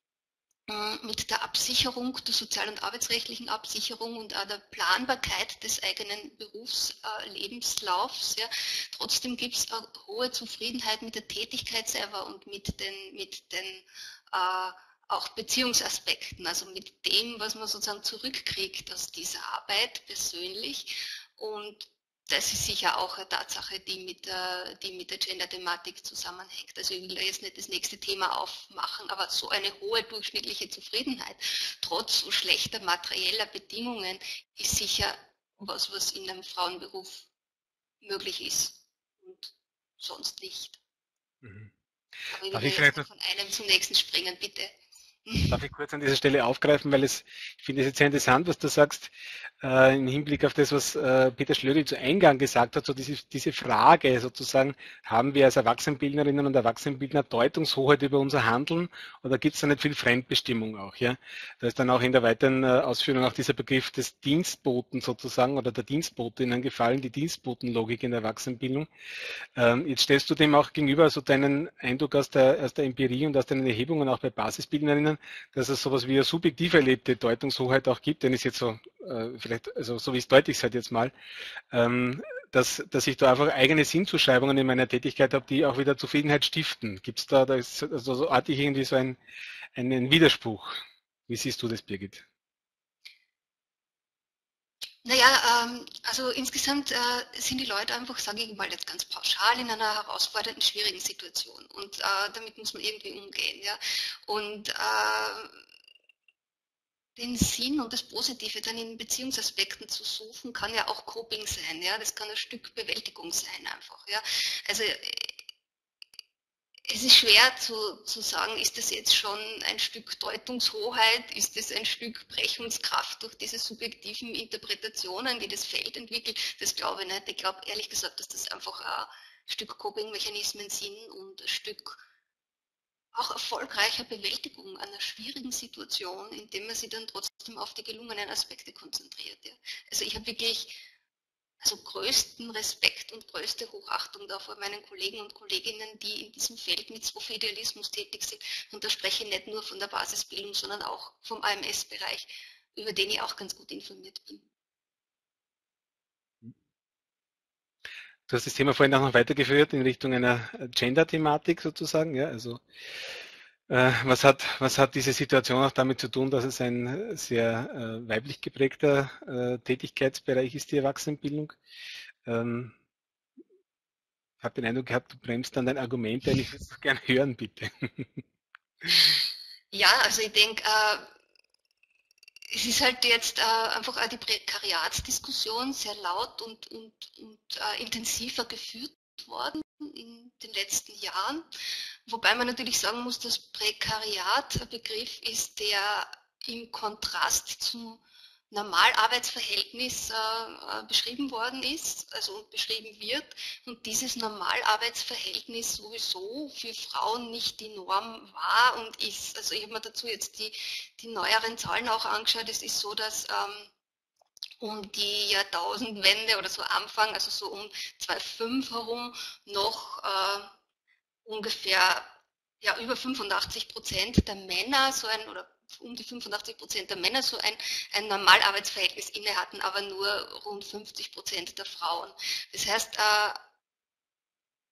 mit der Absicherung, der sozial- und arbeitsrechtlichen Absicherung und auch der Planbarkeit des eigenen Berufslebenslaufs. Ja. Trotzdem gibt es eine hohe Zufriedenheit mit der Tätigkeit selber und mit den, mit den äh, auch Beziehungsaspekten, also mit dem, was man sozusagen zurückkriegt aus dieser Arbeit persönlich. Und das ist sicher auch eine Tatsache, die mit der, die mit der Gender-Thematik zusammenhängt. Also ich will da jetzt nicht das nächste Thema aufmachen, aber so eine hohe durchschnittliche Zufriedenheit, trotz so schlechter materieller Bedingungen, ist sicher was, was in einem Frauenberuf möglich ist und sonst nicht. Mhm. Aber ich Darf will ich ja jetzt vielleicht nicht von einem zum nächsten springen, bitte. Darf ich kurz an dieser Stelle aufgreifen, weil es, ich finde es jetzt sehr interessant, was du sagst, äh, im Hinblick auf das, was äh, Peter Schlögl zu Eingang gesagt hat, so diese, diese Frage sozusagen, haben wir als Erwachsenenbildnerinnen und Erwachsenenbildner Deutungshoheit über unser Handeln oder gibt es da nicht viel Fremdbestimmung auch? Ja? Da ist dann auch in der weiteren äh, Ausführung auch dieser Begriff des Dienstboten sozusagen oder der Dienstbotinnen gefallen, die Dienstbotenlogik in der Erwachsenenbildung. Ähm, jetzt stellst du dem auch gegenüber so deinen Eindruck aus der, aus der Empirie und aus deinen Erhebungen auch bei Basisbildnerinnen, dass es sowas wie eine subjektiv erlebte Deutungshoheit auch gibt, denn ist jetzt so, äh, vielleicht, also so wie es deutlich seid jetzt mal, ähm, dass, dass ich da einfach eigene Sinnzuschreibungen in meiner Tätigkeit habe, die auch wieder Zufriedenheit stiften. Gibt es da, da ist, also so artig irgendwie so ein, einen Widerspruch? Wie siehst du das, Birgit? Naja, ähm, also insgesamt äh, sind die Leute einfach, sage ich mal jetzt ganz pauschal, in einer herausfordernden, schwierigen Situation und äh, damit muss man irgendwie umgehen. Ja? Und äh, den Sinn und das Positive dann in Beziehungsaspekten zu suchen, kann ja auch Coping sein. Ja? Das kann ein Stück Bewältigung sein einfach. Ja? Also es ist schwer zu, zu sagen, ist das jetzt schon ein Stück Deutungshoheit, ist das ein Stück Brechungskraft durch diese subjektiven Interpretationen, die das Feld entwickelt? Das glaube ich nicht. Ich glaube ehrlich gesagt, dass das einfach ein Stück Coping-Mechanismen sind und ein Stück auch erfolgreicher Bewältigung einer schwierigen Situation, indem man sich dann trotzdem auf die gelungenen Aspekte konzentriert. Ja. Also ich habe wirklich also größten Respekt und größte Hochachtung da vor meinen Kollegen und Kolleginnen, die in diesem Feld mit so viel Idealismus tätig sind. Und da spreche ich nicht nur von der Basisbildung, sondern auch vom A M S-Bereich, über den ich auch ganz gut informiert bin. Du hast das Thema vorhin auch noch weitergeführt in Richtung einer Gender-Thematik sozusagen. Ja, also äh, was hat, was hat diese Situation auch damit zu tun, dass es ein sehr äh, weiblich geprägter äh, Tätigkeitsbereich ist, die Erwachsenenbildung? Ähm, ich habe den Eindruck gehabt, du bremst dann dein Argument ein. Ich würde es gerne hören, bitte. Ja, also ich denke, äh, es ist halt jetzt äh, einfach auch die Prekariatsdiskussion sehr laut und, und, und äh, intensiver geführt worden in den letzten Jahren. Wobei man natürlich sagen muss, dass Prekariat ein Begriff ist, der im Kontrast zum Normalarbeitsverhältnis äh, beschrieben worden ist, also beschrieben wird und dieses Normalarbeitsverhältnis sowieso für Frauen nicht die Norm war und ist. Also ich habe mir dazu jetzt die, die neueren Zahlen auch angeschaut. Es ist so, dass ähm, um die Jahrtausendwende oder so Anfang, also so um zweitausendfünf herum, noch äh, ungefähr ja, über fünfundachtzig Prozent der Männer so ein, oder um die fünfundachtzig Prozent der Männer so ein, ein Normalarbeitsverhältnis inne hatten, aber nur rund fünfzig Prozent der Frauen. Das heißt, äh,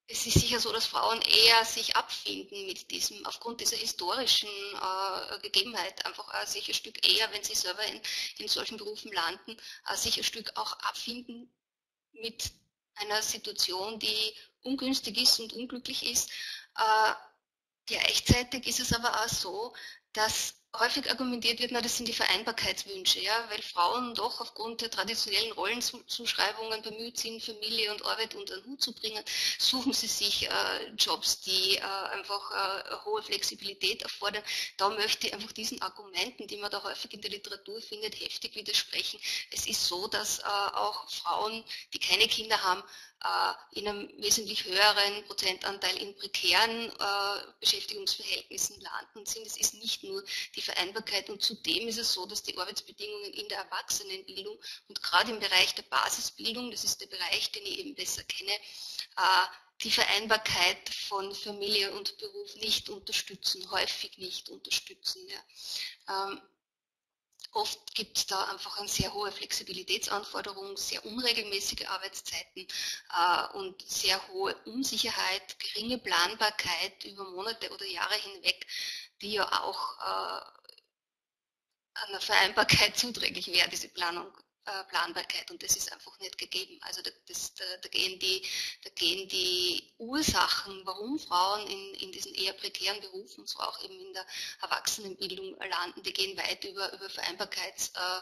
es ist sicher so, dass Frauen eher sich abfinden mit diesem, aufgrund dieser historischen äh, Gegebenheit, einfach äh, sich ein Stück eher, wenn sie selber in, in solchen Berufen landen, äh, sich ein Stück auch abfinden mit einer Situation, die ungünstig ist und unglücklich ist. Äh, Gleichzeitig ist es aber auch so, dass häufig argumentiert wird, na, das sind die Vereinbarkeitswünsche, ja, weil Frauen doch aufgrund der traditionellen Rollenzuschreibungen bemüht sind, Familie und Arbeit unter den Hut zu bringen, suchen sie sich äh, Jobs, die äh, einfach äh, hohe Flexibilität erfordern. Da möchte ich einfach diesen Argumenten, die man da häufig in der Literatur findet, heftig widersprechen. Es ist so, dass äh, auch Frauen, die keine Kinder haben, in einem wesentlich höheren Prozentanteil in prekären äh, Beschäftigungsverhältnissen landen sind. Es ist nicht nur die Vereinbarkeit und zudem ist es so, dass die Arbeitsbedingungen in der Erwachsenenbildung und gerade im Bereich der Basisbildung, das ist der Bereich, den ich eben besser kenne, äh, die Vereinbarkeit von Familie und Beruf nicht unterstützen, häufig nicht unterstützen. Ja. Ähm, Oft gibt es da einfach eine sehr hohe Flexibilitätsanforderung, sehr unregelmäßige Arbeitszeiten äh, und sehr hohe Unsicherheit, geringe Planbarkeit über Monate oder Jahre hinweg, die ja auch äh, einer Vereinbarkeit zuträglich wäre, diese Planung, äh, Planbarkeit. Und das ist einfach nicht gegeben. Also da, das, da, da, gehen die, da gehen die Ursachen, warum Frauen in, in diesen eher prekären Berufen, so auch eben in der Erwachsenenbildung landen, die gehen weit über, über Vereinbarkeitsversuche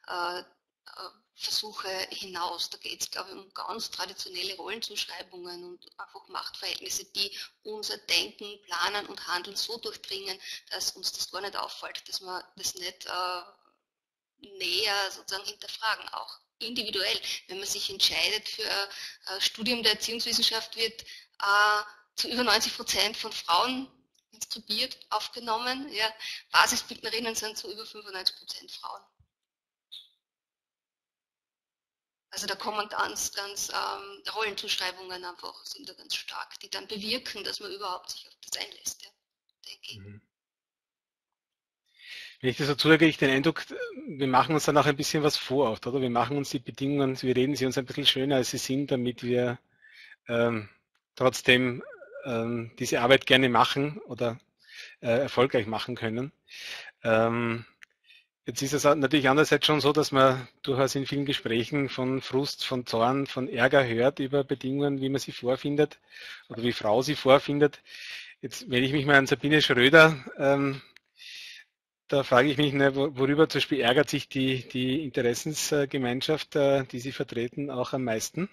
äh, äh, hinaus. Da geht es, glaube ich, um ganz traditionelle Rollenzuschreibungen und einfach Machtverhältnisse, die unser Denken, Planen und Handeln so durchdringen, dass uns das gar nicht auffällt, dass man das nicht äh, näher sozusagen hinterfragen, auch individuell. Wenn man sich entscheidet für ein Studium der Erziehungswissenschaft, wird äh, zu über neunzig Prozent von Frauen inskribiert, aufgenommen. Ja. Basisbildnerinnen sind zu über fünfundneunzig Prozent Frauen. Also da kommen ganz, ganz ähm, Rollenzuschreibungen einfach, sind da ganz stark, die dann bewirken, dass man überhaupt sich auf das einlässt, ja, denke ich. Mhm. Wenn ich das so zuhöre, ich den Eindruck, wir machen uns dann auch ein bisschen was vor, oft, oder? Wir machen uns die Bedingungen, wir reden sie uns ein bisschen schöner, als sie sind, damit wir ähm, trotzdem ähm, diese Arbeit gerne machen oder äh, erfolgreich machen können. Ähm, jetzt ist es natürlich andererseits schon so, dass man durchaus in vielen Gesprächen von Frust, von Zorn, von Ärger hört über Bedingungen, wie man sie vorfindet oder wie Frau sie vorfindet. Jetzt, wenn ich mich mal an Sabine Schröder ähm, da frage ich mich, ne, worüber zum Beispiel ärgert sich die, die Interessensgemeinschaft, äh, die Sie vertreten, auch am meisten?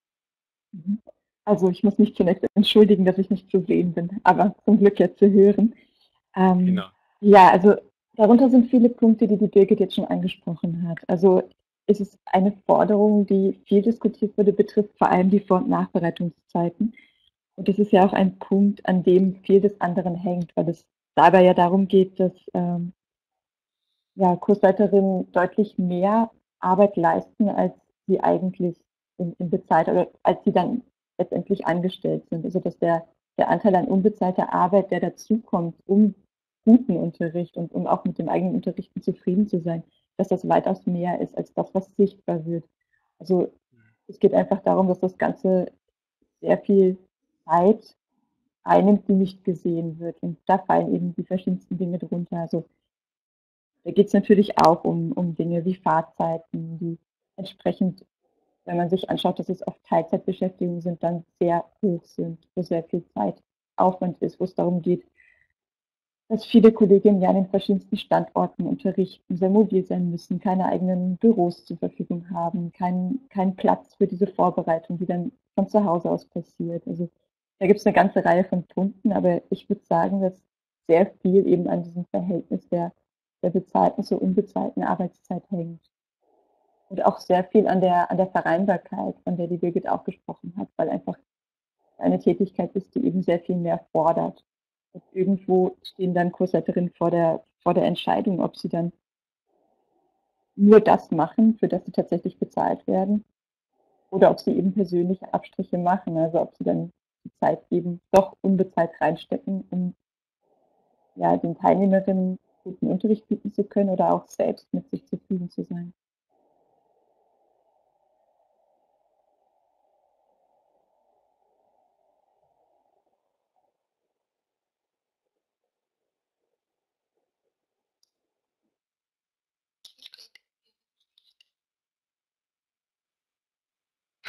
Also ich muss mich zunächst entschuldigen, dass ich nicht zu sehen bin, aber zum Glück ja zu hören. Ähm, Genau. ja, also darunter sind viele Punkte, die die Birgit jetzt schon angesprochen hat. Also es ist eine Forderung, die viel diskutiert wurde, betrifft vor allem die Vor- und Nachbereitungszeiten. Und das ist ja auch ein Punkt, an dem viel des anderen hängt, weil es dabei ja darum geht, dass ähm, ja, Kursleiterinnen deutlich mehr Arbeit leisten, als sie eigentlich in, in bezahlt oder als sie dann letztendlich angestellt sind. Also dass der, der Anteil an unbezahlter Arbeit, der dazukommt, um guten Unterricht und um auch mit dem eigenen Unterrichten zufrieden zu sein, dass das weitaus mehr ist als das, was sichtbar wird. Also es geht einfach darum, dass das Ganze sehr viel Zeit einnimmt, die nicht gesehen wird. Und da fallen eben die verschiedensten Dinge drunter. Also da geht es natürlich auch um, um Dinge wie Fahrzeiten, die entsprechend, wenn man sich anschaut, dass es oft Teilzeitbeschäftigungen sind, dann sehr hoch sind, wo sehr viel Zeitaufwand ist, wo es darum geht, dass viele Kolleginnen ja an den verschiedensten Standorten unterrichten, sehr mobil sein müssen, keine eigenen Büros zur Verfügung haben, keinen kein Platz für diese Vorbereitung, die dann von zu Hause aus passiert. Also da gibt es eine ganze Reihe von Punkten, aber ich würde sagen, dass sehr viel eben an diesem Verhältnis der, der bezahlten zur unbezahlten Arbeitszeit hängt. Und auch sehr viel an der, an der Vereinbarkeit, von der die Birgit auch gesprochen hat, weil einfach eine Tätigkeit ist, die eben sehr viel mehr fordert. Und irgendwo stehen dann Kursleiterinnen vor der, vor der Entscheidung, ob sie dann nur das machen, für das sie tatsächlich bezahlt werden, oder ob sie eben persönliche Abstriche machen, also ob sie dann die Zeit eben doch unbezahlt reinstecken, um ja, den Teilnehmerinnen guten Unterricht bieten zu können oder auch selbst mit sich zufrieden zu sein.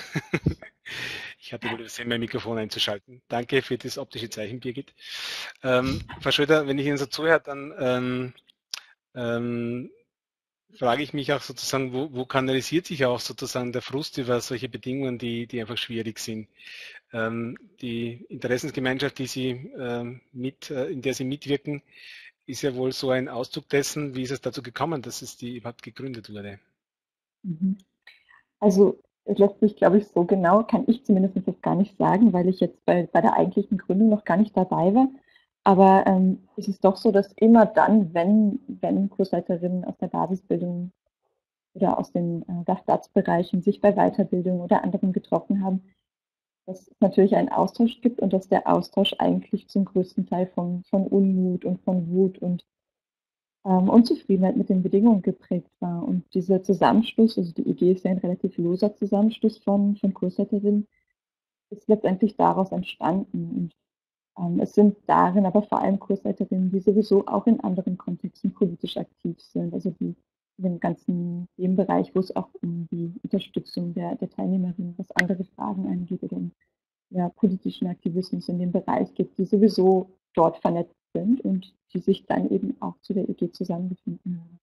Ich hatte wohl übersehen, mein Mikrofon einzuschalten. Danke für das optische Zeichen, Birgit. Ähm, Frau Schröder, wenn ich Ihnen so zuhöre, dann ähm, ähm, frage ich mich auch sozusagen, wo, wo kanalisiert sich auch sozusagen der Frust über solche Bedingungen, die, die einfach schwierig sind. Ähm, die Interessensgemeinschaft, die Sie ähm, mit, äh, in der Sie mitwirken, ist ja wohl so ein Ausdruck dessen. Wie ist es dazu gekommen, dass es die überhaupt gegründet wurde? Mhm. Also es lässt sich, glaube ich, so genau, kann ich zumindest das gar nicht sagen, weil ich jetzt bei, bei der eigentlichen Gründung noch gar nicht dabei war. Aber ähm, es ist doch so, dass immer dann, wenn, wenn Kursleiterinnen aus der Basisbildung oder aus den äh, Gastaarztbereichen sich bei Weiterbildung oder anderen getroffen haben, dass es natürlich einen Austausch gibt und dass der Austausch eigentlich zum größten Teil von, von Unmut und von Wut und ähm, Unzufriedenheit mit den Bedingungen geprägt war. Und dieser Zusammenschluss, also die I G ist ja ein relativ loser Zusammenschluss von, von Kursleiterinnen, ist letztendlich daraus entstanden. Und ähm, es sind darin aber vor allem Kursleiterinnen, die sowieso auch in anderen Kontexten politisch aktiv sind, also die in dem ganzen Themenbereich, wo es auch um die Unterstützung der, der Teilnehmerinnen, was andere Fragen angeht oder um ja, politischen Aktivismus in dem Bereich geht, die sowieso dort vernetzt sind und die sich dann eben auch zu der I G zusammengefunden haben.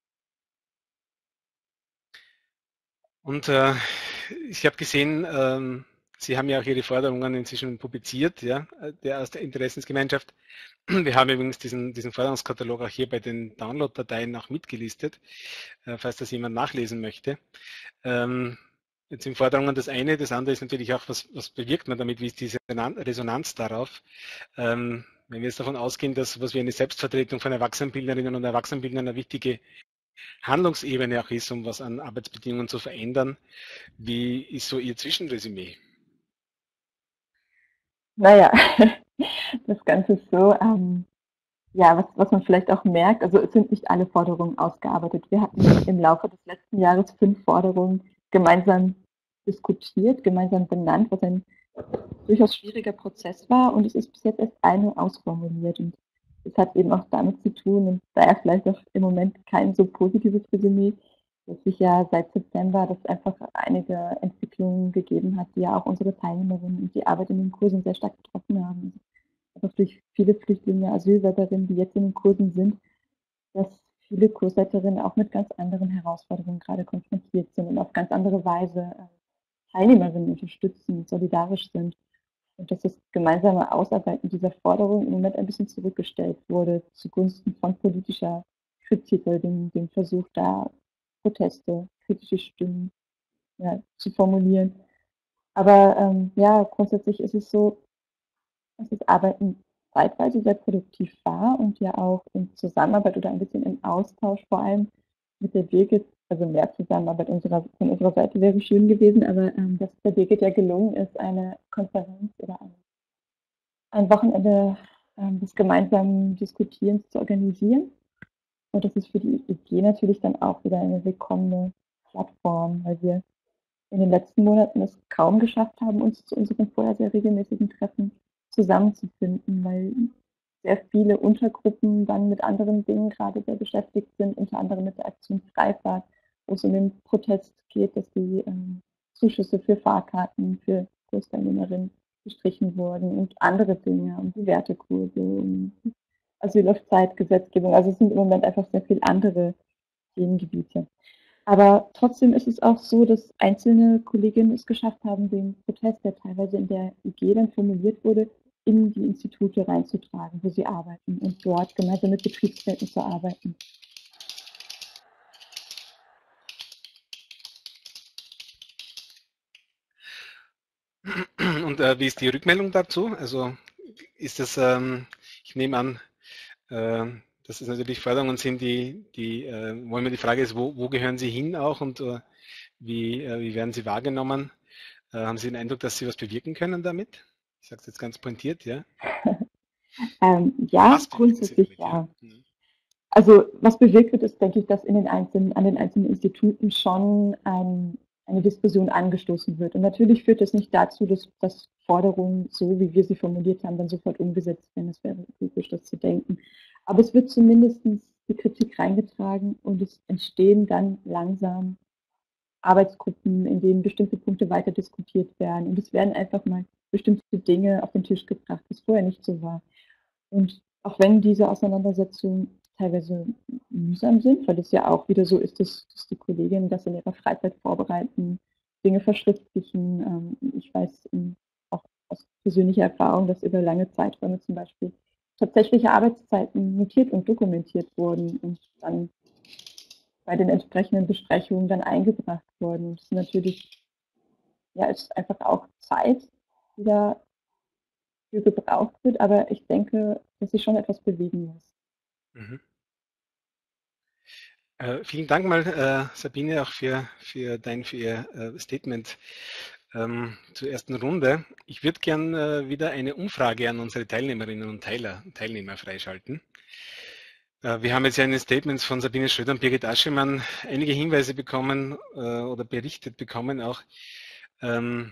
Und äh, ich habe gesehen, ähm, Sie haben ja auch Ihre Forderungen inzwischen publiziert, ja, der aus der Interessensgemeinschaft. Wir haben übrigens diesen, diesen Forderungskatalog auch hier bei den Download-Dateien auch mitgelistet, äh, falls das jemand nachlesen möchte. Ähm, jetzt sind Forderungen das eine, das andere ist natürlich auch, was, was bewirkt man damit, wie ist diese Resonanz darauf. Ähm, wenn wir jetzt davon ausgehen, dass sowas wie eine Selbstvertretung von Erwachsenenbildnerinnen und Erwachsenenbildnern eine wichtige Handlungsebene auch ist, um was an Arbeitsbedingungen zu verändern, wie ist so Ihr Zwischenresümee? Naja, das Ganze ist so, ähm, ja, was, was man vielleicht auch merkt, also es sind nicht alle Forderungen ausgearbeitet. Wir hatten im Laufe des letzten Jahres fünf Forderungen gemeinsam diskutiert, gemeinsam benannt, was ein durchaus schwieriger Prozess war und es ist bis jetzt erst eine ausformuliert und es hat eben auch damit zu tun und daher vielleicht auch im Moment kein so positives Resümee, dass sich ja seit September das einfach einige Entwicklungen gegeben hat, die ja auch unsere Teilnehmerinnen und die Arbeit in den Kursen sehr stark getroffen haben. Also durch viele Flüchtlinge, Asylwerberinnen, die jetzt in den Kursen sind, dass viele Kursleiterinnen auch mit ganz anderen Herausforderungen gerade konfrontiert sind und auf ganz andere Weise Teilnehmerinnen unterstützen, solidarisch sind. Und dass das gemeinsame Ausarbeiten dieser Forderung im Moment ein bisschen zurückgestellt wurde zugunsten von politischer Kritik oder dem, dem Versuch, da Proteste, kritische Stimmen ja, zu formulieren. Aber ähm, ja, grundsätzlich ist es so, dass das Arbeiten zeitweise sehr produktiv war und ja auch in Zusammenarbeit oder ein bisschen im Austausch vor allem mit der Birgit, also mehr Zusammenarbeit unserer, von unserer Seite wäre schön gewesen, aber ähm, dass der Birgit ja gelungen ist, eine Konferenz oder ein, ein Wochenende ähm, des gemeinsamen Diskutierens zu organisieren. Und das ist für die I G natürlich dann auch wieder eine willkommene Plattform, weil wir in den letzten Monaten es kaum geschafft haben, uns zu unseren vorher sehr regelmäßigen Treffen zusammenzufinden, weil sehr viele Untergruppen dann mit anderen Dingen gerade sehr beschäftigt sind, unter anderem mit der Aktion Freifahrt, wo es um den Protest geht, dass die ähm, Zuschüsse für Fahrkarten für Kursteilnehmerinnen gestrichen wurden und andere Dinge, um die Wertekurse, um Asyl auf Zeitgesetzgebung. Also es sind im Moment einfach sehr viele andere Themengebiete. Aber trotzdem ist es auch so, dass einzelne Kolleginnen es geschafft haben, den Protest, der teilweise in der I G dann formuliert wurde, in die Institute reinzutragen, wo sie arbeiten und dort gemeinsam mit Betriebsräten zu arbeiten. Und äh, wie ist die Rückmeldung dazu? Also ist das, ähm, ich nehme an, äh, dass es natürlich Forderungen sind, die, die äh, wo immer die Frage ist, wo, wo gehören sie hin auch und äh, wie, äh, wie werden sie wahrgenommen? Äh, haben Sie den Eindruck, dass Sie was bewirken können damit? Ich sage es jetzt ganz pointiert, ja. ähm, ja, Was bewirken Sie grundsätzlich damit, ja. ja? Mhm. Also was bewirkt wird, ist, denke ich, dass in den einzelnen, an den einzelnen Instituten schon ein, eine Diskussion angestoßen wird. Und natürlich führt das nicht dazu, dass, dass Forderungen, so wie wir sie formuliert haben, dann sofort umgesetzt werden. Das wäre utopisch, das zu denken. Aber es wird zumindest die Kritik reingetragen und es entstehen dann langsam Arbeitsgruppen, in denen bestimmte Punkte weiter diskutiert werden. Und es werden einfach mal bestimmte Dinge auf den Tisch gebracht, was vorher nicht so war. Und auch wenn diese Auseinandersetzungen teilweise mühsam sind, weil es ja auch wieder so ist, dass, dass die Kolleginnen das in ihrer Freizeit vorbereiten, Dinge verschriftlichen. Ähm, ich weiß ähm, auch aus persönlicher Erfahrung, dass über lange Zeiträume zum Beispiel tatsächliche Arbeitszeiten notiert und dokumentiert wurden und dann bei den entsprechenden Besprechungen dann eingebracht wurden. Das ist natürlich, ja, ist einfach auch Zeit, die da für gebraucht wird, aber ich denke, dass sich schon etwas bewegen muss. Mhm. Äh, vielen Dank mal, äh, Sabine, auch für, für dein für Ihr äh, Statement ähm, zur ersten Runde. Ich würde gern äh, wieder eine Umfrage an unsere Teilnehmerinnen und Teiler, Teilnehmer freischalten. Äh, wir haben jetzt ja in den Statements von Sabine Schröder und Birgit Aschemann einige Hinweise bekommen äh, oder berichtet bekommen auch, ähm,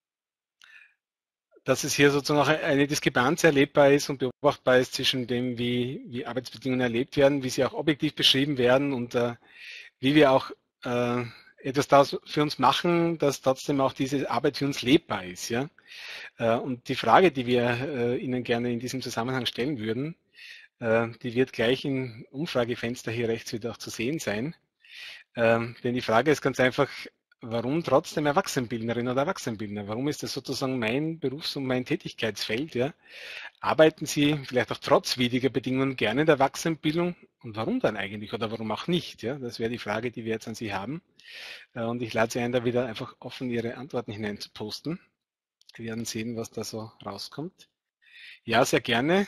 dass es hier sozusagen auch eine Diskrepanz erlebbar ist und beobachtbar ist zwischen dem, wie, wie Arbeitsbedingungen erlebt werden, wie sie auch objektiv beschrieben werden und äh, wie wir auch äh, etwas daraus für uns machen, dass trotzdem auch diese Arbeit für uns lebbar ist. Ja? Äh, und die Frage, die wir äh, Ihnen gerne in diesem Zusammenhang stellen würden, äh, die wird gleich im Umfragefenster hier rechts wieder auch zu sehen sein. Ähm, denn die Frage ist ganz einfach, warum trotzdem Erwachsenenbildnerin oder Erwachsenenbildner? Warum ist das sozusagen mein Berufs- und mein Tätigkeitsfeld? Ja? Arbeiten Sie vielleicht auch trotz widriger Bedingungen gerne in der Erwachsenenbildung? Und warum dann eigentlich oder warum auch nicht? Ja? Das wäre die Frage, die wir jetzt an Sie haben. Und ich lade Sie ein, da wieder einfach offen Ihre Antworten hinein zu posten. Wir werden sehen, was da so rauskommt. Ja, sehr gerne.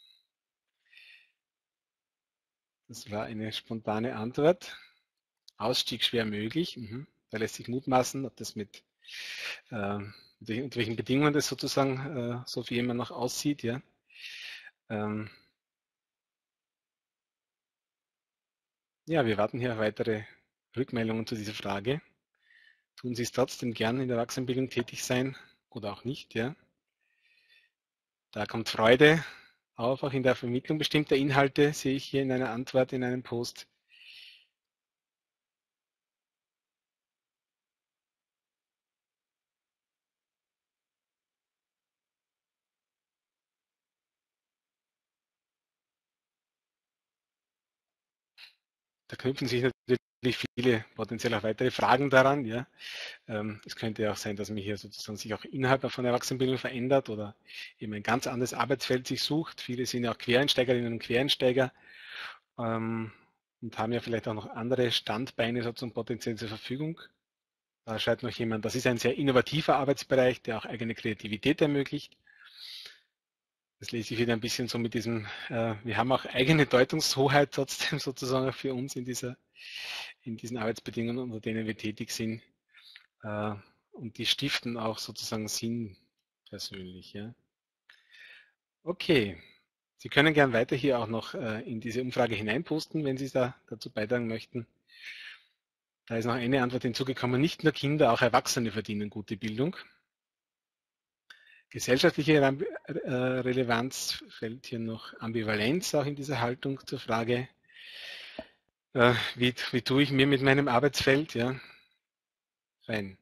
Das war eine spontane Antwort. Ausstieg schwer möglich. Mhm. Da lässt sich mutmaßen, ob das mit äh, unter welchen Bedingungen das sozusagen äh, so für jemanden noch aussieht. Ja. Ähm, ja, wir warten hier auf weitere Rückmeldungen zu dieser Frage. Tun Sie es trotzdem gern in der Erwachsenenbildung tätig sein oder auch nicht? Ja. Da kommt Freude auf, auch in der Vermittlung bestimmter Inhalte, sehe ich hier in einer Antwort in einem Post. Da knüpfen sich natürlich viele potenziell auch weitere Fragen daran. Ja. Ähm, es könnte ja auch sein, dass man hier sozusagen sich auch innerhalb von Erwachsenenbildung verändert oder eben ein ganz anderes Arbeitsfeld sich sucht. Viele sind ja auch Quereinsteigerinnen und Quereinsteiger ähm, und haben ja vielleicht auch noch andere Standbeine sozusagen potenziell zur Verfügung. Da schreibt noch jemand, das ist ein sehr innovativer Arbeitsbereich, der auch eigene Kreativität ermöglicht. Das lese ich wieder ein bisschen so mit diesem, äh, wir haben auch eigene Deutungshoheit trotzdem sozusagen für uns in, dieser, in diesen Arbeitsbedingungen, unter denen wir tätig sind. Äh, und die stiften auch sozusagen Sinn persönlich. Ja. Okay, Sie können gern weiter hier auch noch äh, in diese Umfrage hineinposten, wenn Sie da dazu beitragen möchten. Da ist noch eine Antwort hinzugekommen, nicht nur Kinder, auch Erwachsene verdienen gute Bildung. Gesellschaftliche Relevanz fällt hier noch Ambivalenz auch in dieser Haltung zur Frage, äh, wie, wie tue ich mir mit meinem Arbeitsfeld, ja, rein.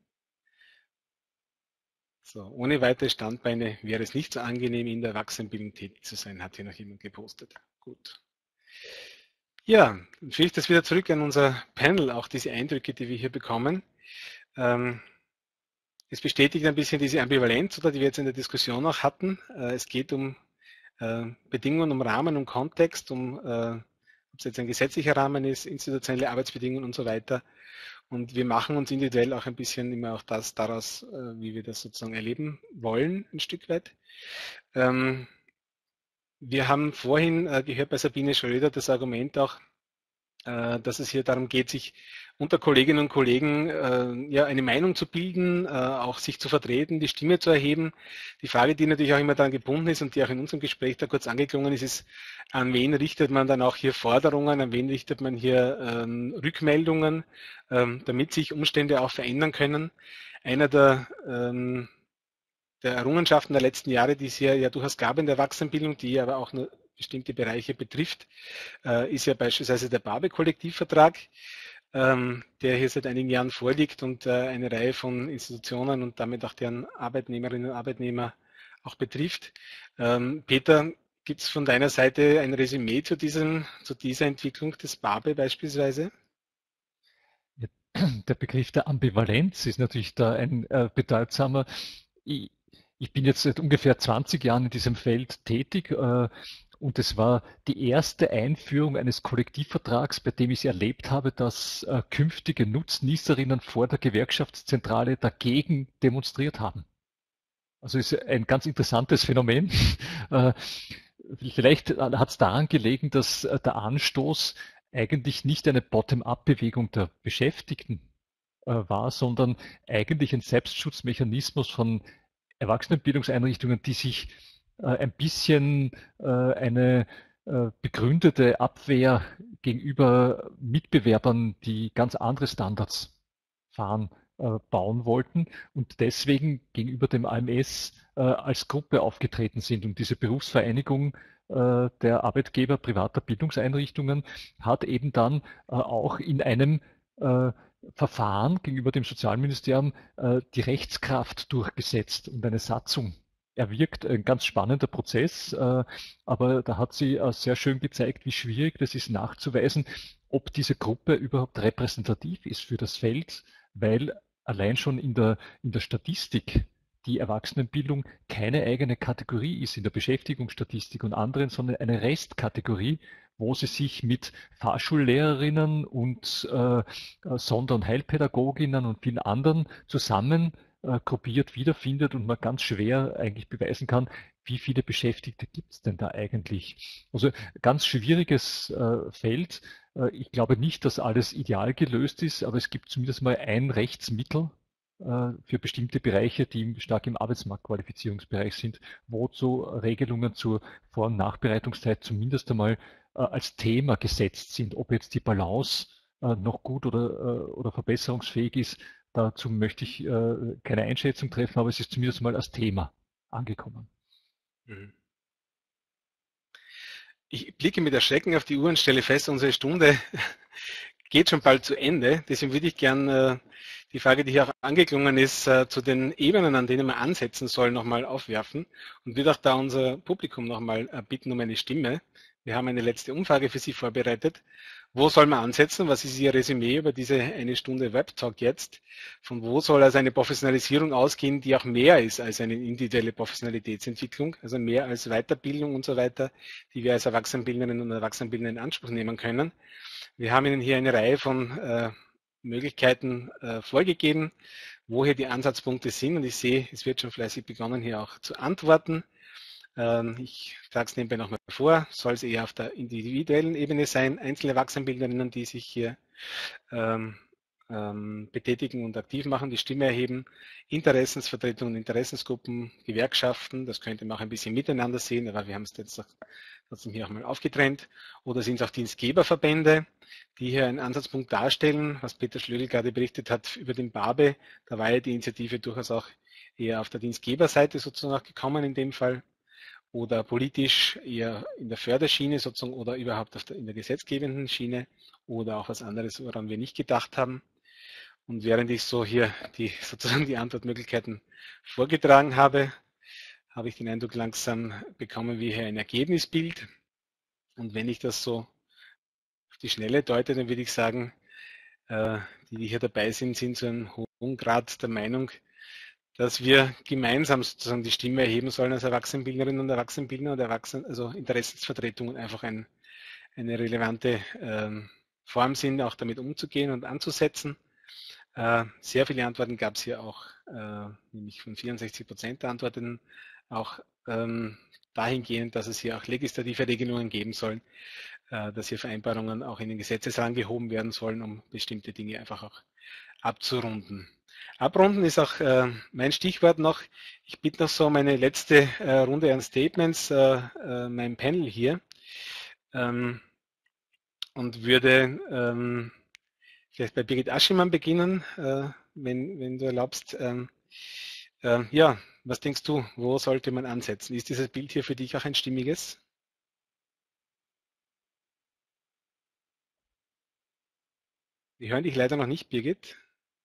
So, ohne weitere Standbeine wäre es nicht so angenehm, in der Erwachsenenbildung tätig zu sein, hat hier noch jemand gepostet. Gut. Ja, dann führe ich das wieder zurück an unser Panel, auch diese Eindrücke, die wir hier bekommen. Ähm, es bestätigt ein bisschen diese Ambivalenz, oder die wir jetzt in der Diskussion auch hatten. Äh, es geht um äh, Bedingungen, um Rahmen, um Kontext, um äh, ob es jetzt ein gesetzlicher Rahmen ist, institutionelle Arbeitsbedingungen und so weiter. Und wir machen uns individuell auch ein bisschen immer auch das daraus, äh, wie wir das sozusagen erleben wollen, ein Stück weit. Ähm, wir haben vorhin äh, gehört bei Sabine Schröder das Argument auch, äh, dass es hier darum geht, sich unter Kolleginnen und Kollegen äh, ja, eine Meinung zu bilden, äh, auch sich zu vertreten, die Stimme zu erheben. Die Frage, die natürlich auch immer daran gebunden ist und die auch in unserem Gespräch da kurz angeklungen ist, ist, an wen richtet man dann auch hier Forderungen, an wen richtet man hier ähm, Rückmeldungen, ähm, damit sich Umstände auch verändern können. Einer der, ähm, der Errungenschaften der letzten Jahre, die es hier ja durchaus gab in der Erwachsenenbildung, die aber auch nur bestimmte Bereiche betrifft, ist ja beispielsweise der B A B E-Kollektivvertrag. ähm, der hier seit einigen Jahren vorliegt und äh, eine Reihe von Institutionen und damit auch deren Arbeitnehmerinnen und Arbeitnehmer auch betrifft. Ähm, Peter, gibt es von deiner Seite ein Resümee zu, diesem, zu dieser Entwicklung des BABE beispielsweise? Der Begriff der Ambivalenz ist natürlich da ein äh, bedeutsamer. Ich, ich bin jetzt seit ungefähr zwanzig Jahren in diesem Feld tätig äh, und es war die erste Einführung eines Kollektivvertrags, bei dem ich erlebt habe, dass äh, künftige Nutznießerinnen vor der Gewerkschaftszentrale dagegen demonstriert haben. Also ist ein ganz interessantes Phänomen. Äh, Vielleicht hat es daran gelegen, dass äh, der Anstoß eigentlich nicht eine Bottom-up-Bewegung der Beschäftigten äh, war, sondern eigentlich ein Selbstschutzmechanismus von Erwachsenenbildungseinrichtungen, die sich äh, ein bisschen äh, eine äh, begründete Abwehr gegenüber Mitbewerbern, die ganz andere Standards fahren, äh, bauen wollten und deswegen gegenüber dem A M S äh, als Gruppe aufgetreten sind. Und diese Berufsvereinigung äh, der Arbeitgeber privater Bildungseinrichtungen hat eben dann äh, auch in einem äh, Verfahren gegenüber dem Sozialministerium äh, die Rechtskraft durchgesetzt und eine Satzung erwirkt. Ein ganz spannender Prozess, äh, aber da hat sie äh, sehr schön gezeigt, wie schwierig das ist nachzuweisen, ob diese Gruppe überhaupt repräsentativ ist für das Feld, weil allein schon in der, in der Statistik die Erwachsenenbildung keine eigene Kategorie ist in der Beschäftigungsstatistik und anderen, sondern eine Restkategorie, wo sie sich mit Fahrschullehrerinnen und äh, Sonder- und Heilpädagoginnen und vielen anderen zusammen äh, gruppiert wiederfindet und man ganz schwer eigentlich beweisen kann, wie viele Beschäftigte gibt es denn da eigentlich. Also ganz schwieriges äh, Feld. Äh, ich glaube nicht, dass alles ideal gelöst ist, aber es gibt zumindest mal ein Rechtsmittel äh, für bestimmte Bereiche, die stark im Arbeitsmarktqualifizierungsbereich sind, wozu Regelungen zur Vor- und Nachbereitungszeit zumindest einmal äh, als Thema gesetzt sind. Ob jetzt die Balance äh, noch gut oder, äh, oder verbesserungsfähig ist, dazu möchte ich äh, keine Einschätzung treffen, aber es ist zumindest mal als Thema angekommen. Mhm. Ich blicke mit Erschrecken auf die Uhr und stelle fest, unsere Stunde geht schon bald zu Ende. Deswegen würde ich gern äh, die Frage, die hier auch angeklungen ist, äh, zu den Ebenen, an denen man ansetzen soll, nochmal aufwerfen und würde auch da unser Publikum nochmal äh, bitten um eine Stimme. Wir haben eine letzte Umfrage für Sie vorbereitet. Wo soll man ansetzen? Was ist Ihr Resümee über diese eine Stunde Webtalk jetzt? Von wo soll also eine Professionalisierung ausgehen, die auch mehr ist als eine individuelle Professionalitätsentwicklung, also mehr als Weiterbildung und so weiter, die wir als Erwachsenenbildnerinnen und Erwachsenenbildner in Anspruch nehmen können? Wir haben Ihnen hier eine Reihe von äh, Möglichkeiten äh, vorgegeben, wo hier die Ansatzpunkte sind. Und ich sehe, es wird schon fleißig begonnen, hier auch zu antworten. Ähm, ich trage es nebenbei nochmal vor, soll es eher auf der individuellen Ebene sein, einzelne Erwachsenenbildnerinnen, die sich hier ähm, ähm, betätigen und aktiv machen, die Stimme erheben, Interessensvertretungen, Interessensgruppen, Gewerkschaften, das könnte man auch ein bisschen miteinander sehen, aber wir haben es jetzt trotzdem hier auch mal aufgetrennt. Oder sind es auch Dienstgeberverbände, die hier einen Ansatzpunkt darstellen, was Peter Schlögl gerade berichtet hat über den BABE. Da war ja die Initiative durchaus auch eher auf der Dienstgeberseite sozusagen auch gekommen in dem Fall. Oder politisch eher in der Förderschiene sozusagen oder überhaupt auf der, in der gesetzgebenden Schiene oder auch was anderes, woran wir nicht gedacht haben. Und während ich so hier die, sozusagen die Antwortmöglichkeiten vorgetragen habe, habe ich den Eindruck, langsam bekommen wir hier ein Ergebnisbild. Und wenn ich das so auf die Schnelle deute, dann würde ich sagen, äh, die, die hier dabei sind, sind zu einem hohen Grad der Meinung, dass wir gemeinsam sozusagen die Stimme erheben sollen als Erwachsenenbildnerinnen und Erwachsenenbildner und Erwachsenen, also Interessensvertretungen einfach ein, eine relevante ähm, Form sind, auch damit umzugehen und anzusetzen. Äh, sehr viele Antworten gab es hier auch, äh, nämlich von vierundsechzig Prozent der Antworten auch ähm, dahingehend, dass es hier auch legislative Regelungen geben soll, äh, dass hier Vereinbarungen auch in den Gesetzesrahmen gehoben werden sollen, um bestimmte Dinge einfach auch abzurunden. Abrunden ist auch äh, mein Stichwort noch. Ich bitte noch so meine letzte äh, Runde an Statements, äh, äh, mein Panel hier, ähm, und würde ähm, vielleicht bei Birgit Aschimann beginnen, äh, wenn, wenn du erlaubst. Ähm, äh, ja, was denkst du, wo sollte man ansetzen? Ist dieses Bild hier für dich auch ein stimmiges? Wir hören dich leider noch nicht, Birgit.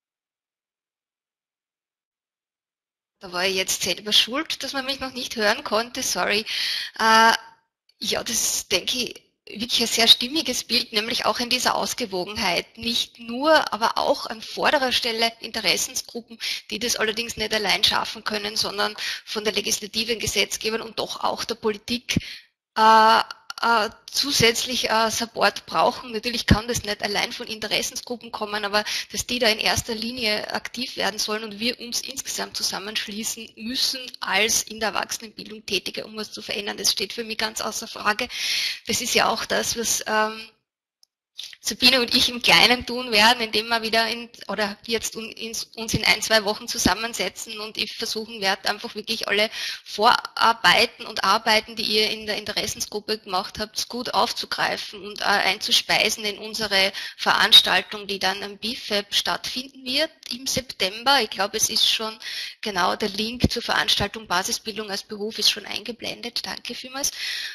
Da war ich jetzt selber schuld, dass man mich noch nicht hören konnte, sorry. Äh, ja, das denke ich wirklich ein sehr stimmiges Bild, nämlich auch in dieser Ausgewogenheit. Nicht nur, aber auch an vorderer Stelle Interessensgruppen, die das allerdings nicht allein schaffen können, sondern von der Legislative, den Gesetzgebern und doch auch der Politik äh, äh, zusätzlich äh, Support brauchen. Natürlich kann das nicht allein von Interessensgruppen kommen, aber dass die da in erster Linie aktiv werden sollen und wir uns insgesamt zusammenschließen müssen als in der Erwachsenenbildung Tätige, um was zu verändern, das steht für mich ganz außer Frage. Das ist ja auch das, was ähm, Sabine und ich im Kleinen tun werden, indem wir wieder in, oder jetzt uns in ein, zwei Wochen zusammensetzen und ich versuchen werde, einfach wirklich alle Vorarbeiten und Arbeiten, die ihr in der Interessensgruppe gemacht habt, gut aufzugreifen und einzuspeisen in unsere Veranstaltung, die dann am B I F A B stattfinden wird im September. Ich glaube, es ist schon genau der Link zur Veranstaltung Basisbildung als Beruf ist schon eingeblendet. Danke vielmals.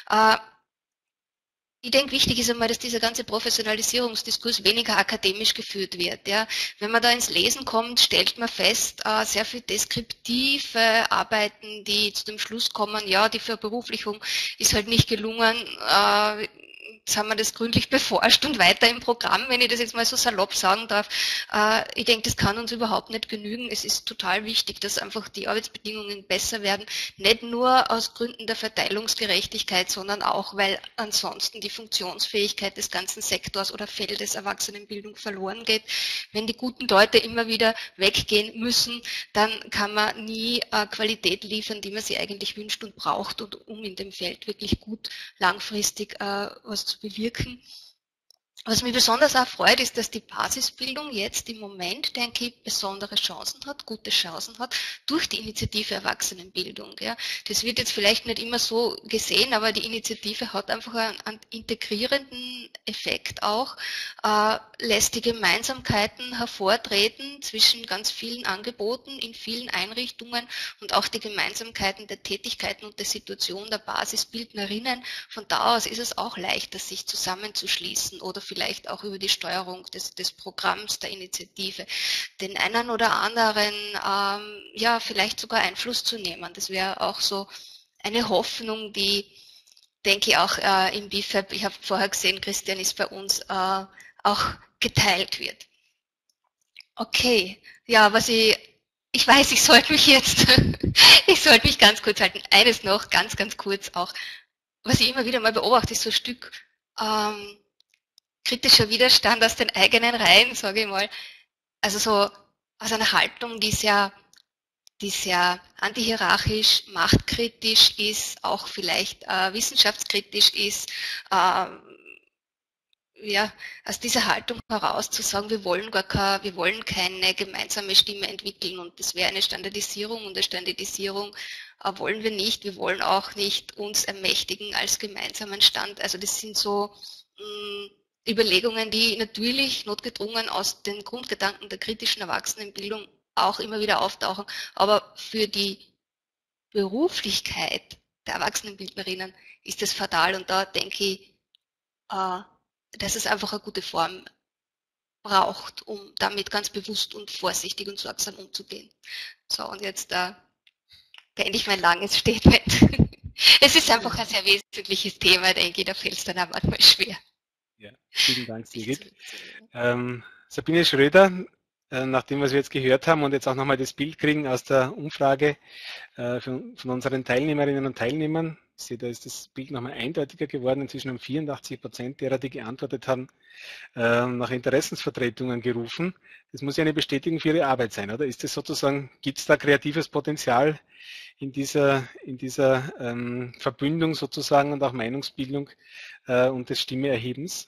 Ich denke, wichtig ist einmal, dass dieser ganze Professionalisierungsdiskurs weniger akademisch geführt wird. Ja. Wenn man da ins Lesen kommt, stellt man fest, äh, sehr viel deskriptive Arbeiten, die zu dem Schluss kommen, ja, die Verberuflichung ist halt nicht gelungen, äh, jetzt haben wir das gründlich beforscht und weiter im Programm, wenn ich das jetzt mal so salopp sagen darf. Äh, ich denke, das kann uns überhaupt nicht genügen. Es ist total wichtig, dass einfach die Arbeitsbedingungen besser werden, nicht nur aus Gründen der Verteilungsgerechtigkeit, sondern auch, weil ansonsten die Funktionsfähigkeit des ganzen Sektors oder Feldes Erwachsenenbildung verloren geht. Wenn die guten Leute immer wieder weggehen müssen, dann kann man nie äh, Qualität liefern, die man sich eigentlich wünscht und braucht, und um in dem Feld wirklich gut langfristig äh, was zu bewirken. Was mich besonders auch freut, ist, dass die Basisbildung jetzt im Moment, denke ich, besondere Chancen hat, gute Chancen hat, durch die Initiative Erwachsenenbildung. Ja. Das wird jetzt vielleicht nicht immer so gesehen, aber die Initiative hat einfach einen, einen integrierenden Effekt auch, äh, lässt die Gemeinsamkeiten hervortreten zwischen ganz vielen Angeboten in vielen Einrichtungen und auch die Gemeinsamkeiten der Tätigkeiten und der Situation der Basisbildnerinnen. Von da aus ist es auch leichter, sich zusammenzuschließen oder vielleicht auch über die Steuerung des, des Programms, der Initiative, den einen oder anderen, ähm, ja, vielleicht sogar Einfluss zu nehmen. Das wäre auch so eine Hoffnung, die, denke ich, auch äh, im B I F A B, ich habe vorher gesehen, Christian ist bei uns, äh, auch geteilt wird. Okay, ja, was ich, ich weiß, ich sollte mich jetzt, ich sollte mich ganz kurz halten. Eines noch, ganz, ganz kurz auch, was ich immer wieder mal beobachte, ist so ein Stück, ähm, kritischer Widerstand aus den eigenen Reihen, sage ich mal. Also so aus einer Haltung, die sehr, die sehr antihierarchisch, machtkritisch ist, auch vielleicht äh, wissenschaftskritisch ist. Äh, ja, aus dieser Haltung heraus zu sagen, wir wollen gar keine, wir wollen keine gemeinsame Stimme entwickeln und das wäre eine Standardisierung und eine Standardisierung äh, wollen wir nicht. Wir wollen auch nicht uns ermächtigen als gemeinsamen Stand. Also das sind so mh, Überlegungen, die natürlich notgedrungen aus den Grundgedanken der kritischen Erwachsenenbildung auch immer wieder auftauchen, aber für die Beruflichkeit der Erwachsenenbildnerinnen ist das fatal und da denke ich, äh, dass es einfach eine gute Form braucht, um damit ganz bewusst und vorsichtig und sorgsam umzugehen. So, und jetzt äh, beende ich mein langes Statement. Es ist einfach ein sehr wesentliches Thema, denke ich, da fällt es dann auch manchmal schwer. Ja, vielen Dank, Birgit. Ähm, Sabine Schröder, äh, nachdem was wir jetzt gehört haben und jetzt auch nochmal das Bild kriegen aus der Umfrage äh, von, von unseren Teilnehmerinnen und Teilnehmern, ich sehe, da ist das Bild nochmal eindeutiger geworden. Inzwischen haben vierundachtzig Prozent derer, die geantwortet haben, äh, nach Interessensvertretungen gerufen. Das muss ja eine Bestätigung für Ihre Arbeit sein, oder? Ist das sozusagen, gibt es da kreatives Potenzial in dieser, in dieser ähm, Verbündung sozusagen und auch Meinungsbildung äh, und des Stimmeerhebens?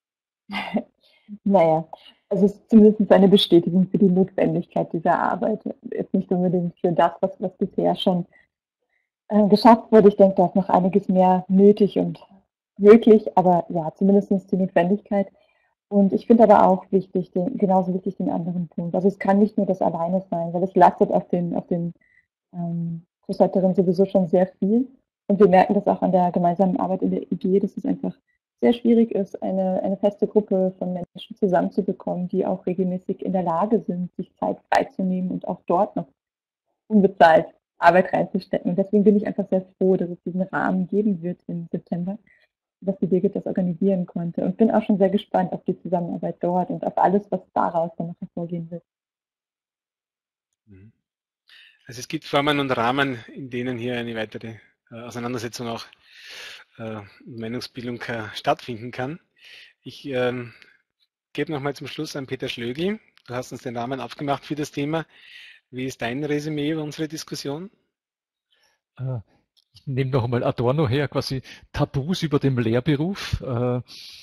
Naja, also es ist zumindest eine Bestätigung für die Notwendigkeit dieser Arbeit. Jetzt nicht unbedingt für das, was, was bisher schon äh, geschafft wurde. Ich denke, da ist noch einiges mehr nötig und möglich, aber ja, zumindest die Notwendigkeit. Und ich finde aber auch wichtig, den, genauso wichtig den anderen Punkt. Also es kann nicht nur das alleine sein, weil es lastet auf den, auf den ähm, Großleiterinnen sowieso schon sehr viel. Und wir merken das auch an der gemeinsamen Arbeit in der I G, dass es einfach sehr schwierig ist, eine, eine feste Gruppe von Menschen zusammenzubekommen, die auch regelmäßig in der Lage sind, sich Zeit freizunehmen und auch dort noch unbezahlt Arbeit reinzustecken. Und deswegen bin ich einfach sehr froh, dass es diesen Rahmen geben wird im September, dass die Birgit das organisieren konnte. Und bin auch schon sehr gespannt auf die Zusammenarbeit dort und auf alles, was daraus dann noch hervorgehen wird. Also es gibt Formen und Rahmen, in denen hier eine weitere äh, Auseinandersetzung auch äh, Meinungsbildung äh, stattfinden kann. Ich ähm, gebe nochmal zum Schluss an Peter Schlögl. Du hast uns den Rahmen aufgemacht für das Thema. Wie ist dein Resümee über unsere Diskussion? Äh, ich nehme noch einmal Adorno her, quasi Tabus über dem Lehrberuf. Äh,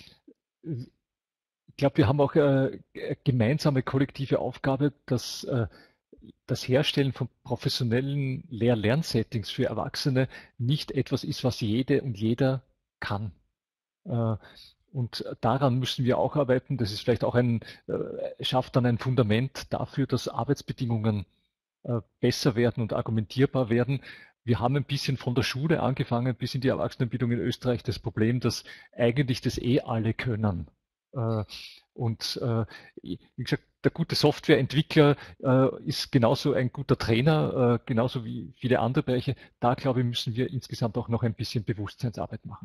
ich glaube, wir haben auch äh, eine gemeinsame kollektive Aufgabe, dass äh, das Herstellen von professionellen Lehr-Lernsettings für Erwachsene nicht etwas ist, was jede und jeder kann. Äh, Und daran müssen wir auch arbeiten. Das ist vielleicht auch ein, äh, schafft dann ein Fundament dafür, dass Arbeitsbedingungen äh, besser werden und argumentierbar werden. Wir haben ein bisschen von der Schule angefangen bis in die Erwachsenenbildung in Österreich das Problem, dass eigentlich das eh alle können. Äh, und äh, wie gesagt, der gute Softwareentwickler äh, ist genauso ein guter Trainer, äh, genauso wie viele andere Bereiche. Da, glaube ich, müssen wir insgesamt auch noch ein bisschen Bewusstseinsarbeit machen.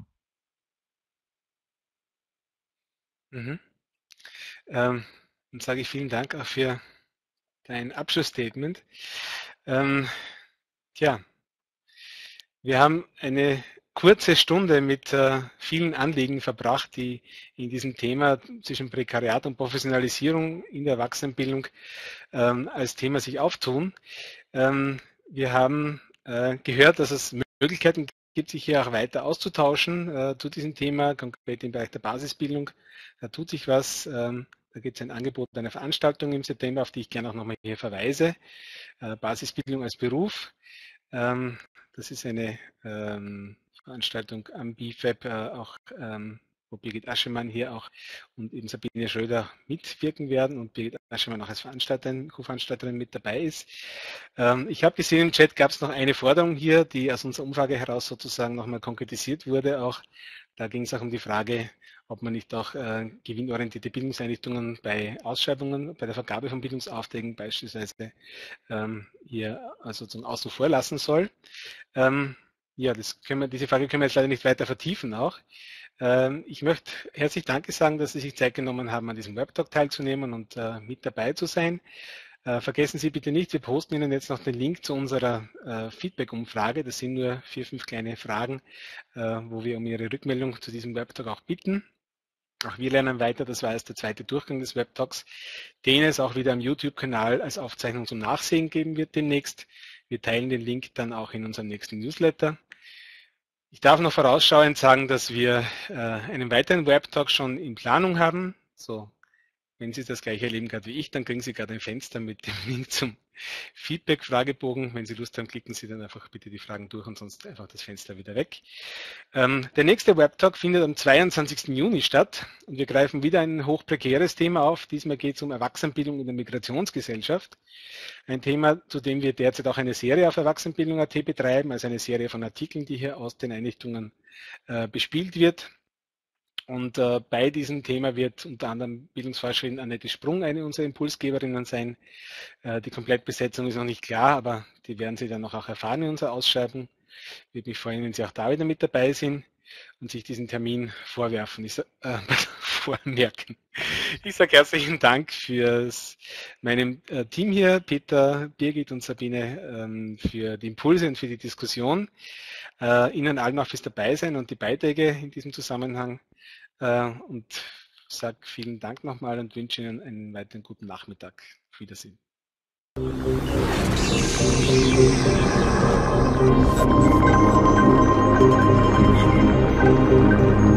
Mhm. Ähm, dann sage ich vielen Dank auch für dein Abschlussstatement. Ähm, tja, wir haben eine kurze Stunde mit äh, vielen Anliegen verbracht, die in diesem Thema zwischen Prekariat und Professionalisierung in der Erwachsenenbildung ähm, als Thema sich auftun. Ähm, wir haben äh, gehört, dass es Möglichkeiten gibt, sich hier auch weiter auszutauschen äh, zu diesem Thema, konkret im Bereich der Basisbildung. Da tut sich was. Ähm, da gibt es ein Angebot einer Veranstaltung im September, auf die ich gerne auch nochmal hier verweise. Äh, Basisbildung als Beruf. Ähm, das ist eine ähm, Veranstaltung am B I F A B, äh, auch ähm, wo Birgit Aschemann hier auch und eben Sabine Schröder mitwirken werden und Birgit Aschemann auch als Veranstalterin, Co-Veranstalterin mit dabei ist. Ähm, ich habe gesehen, im Chat gab es noch eine Forderung hier, die aus unserer Umfrage heraus sozusagen nochmal konkretisiert wurde. Auch da ging es auch um die Frage, ob man nicht auch äh, gewinnorientierte Bildungseinrichtungen bei Ausschreibungen, bei der Vergabe von Bildungsaufträgen beispielsweise ähm, hier also zum Außen vor lassen soll. Ähm, ja, das können wir, diese Frage können wir jetzt leider nicht weiter vertiefen auch. Ähm, ich möchte herzlich Danke sagen, dass Sie sich Zeit genommen haben, an diesem Webtalk teilzunehmen und äh, mit dabei zu sein. Äh, vergessen Sie bitte nicht, wir posten Ihnen jetzt noch den Link zu unserer äh, Feedback-Umfrage. Das sind nur vier, fünf kleine Fragen, äh, wo wir um Ihre Rückmeldung zu diesem Webtalk auch bitten. Auch wir lernen weiter, das war erst der zweite Durchgang des Webtalks, den es auch wieder am YouTube-Kanal als Aufzeichnung zum Nachsehen geben wird demnächst. Wir teilen den Link dann auch in unserem nächsten Newsletter. Ich darf noch vorausschauend sagen, dass wir äh, einen weiteren Webtalk schon in Planung haben. So, wenn Sie das gleiche erleben gerade wie ich, dann kriegen Sie gerade ein Fenster mit dem Link zum Feedback-Fragebogen. Wenn Sie Lust haben, klicken Sie dann einfach bitte die Fragen durch und sonst einfach das Fenster wieder weg. Ähm, der nächste Webtalk findet am zweiundzwanzigsten Juni statt und wir greifen wieder ein hochprekäres Thema auf. Diesmal geht es um Erwachsenenbildung in der Migrationsgesellschaft. Ein Thema, zu dem wir derzeit auch eine Serie auf Erwachsenenbildung Punkt at betreiben, also eine Serie von Artikeln, die hier aus den Einrichtungen äh, bespielt wird. Und äh, bei diesem Thema wird unter anderem Bildungsforscherin Annette Sprung eine unserer Impulsgeberinnen sein. Äh, die Komplettbesetzung ist noch nicht klar, aber die werden Sie dann noch auch erfahren in unserer Ausschreibung. Würde mich freuen, wenn Sie auch da wieder mit dabei sind und sich diesen Termin vorwerfen, ich, äh, vormerken. Ich sage herzlichen Dank für meinem äh, Team hier, Peter, Birgit und Sabine, ähm, für die Impulse und für die Diskussion. Äh, Ihnen allen auch fürs Dabeisein und die Beiträge in diesem Zusammenhang. Äh, und sage vielen Dank nochmal und wünsche Ihnen einen weiteren guten Nachmittag. Auf Wiedersehen. Thank you.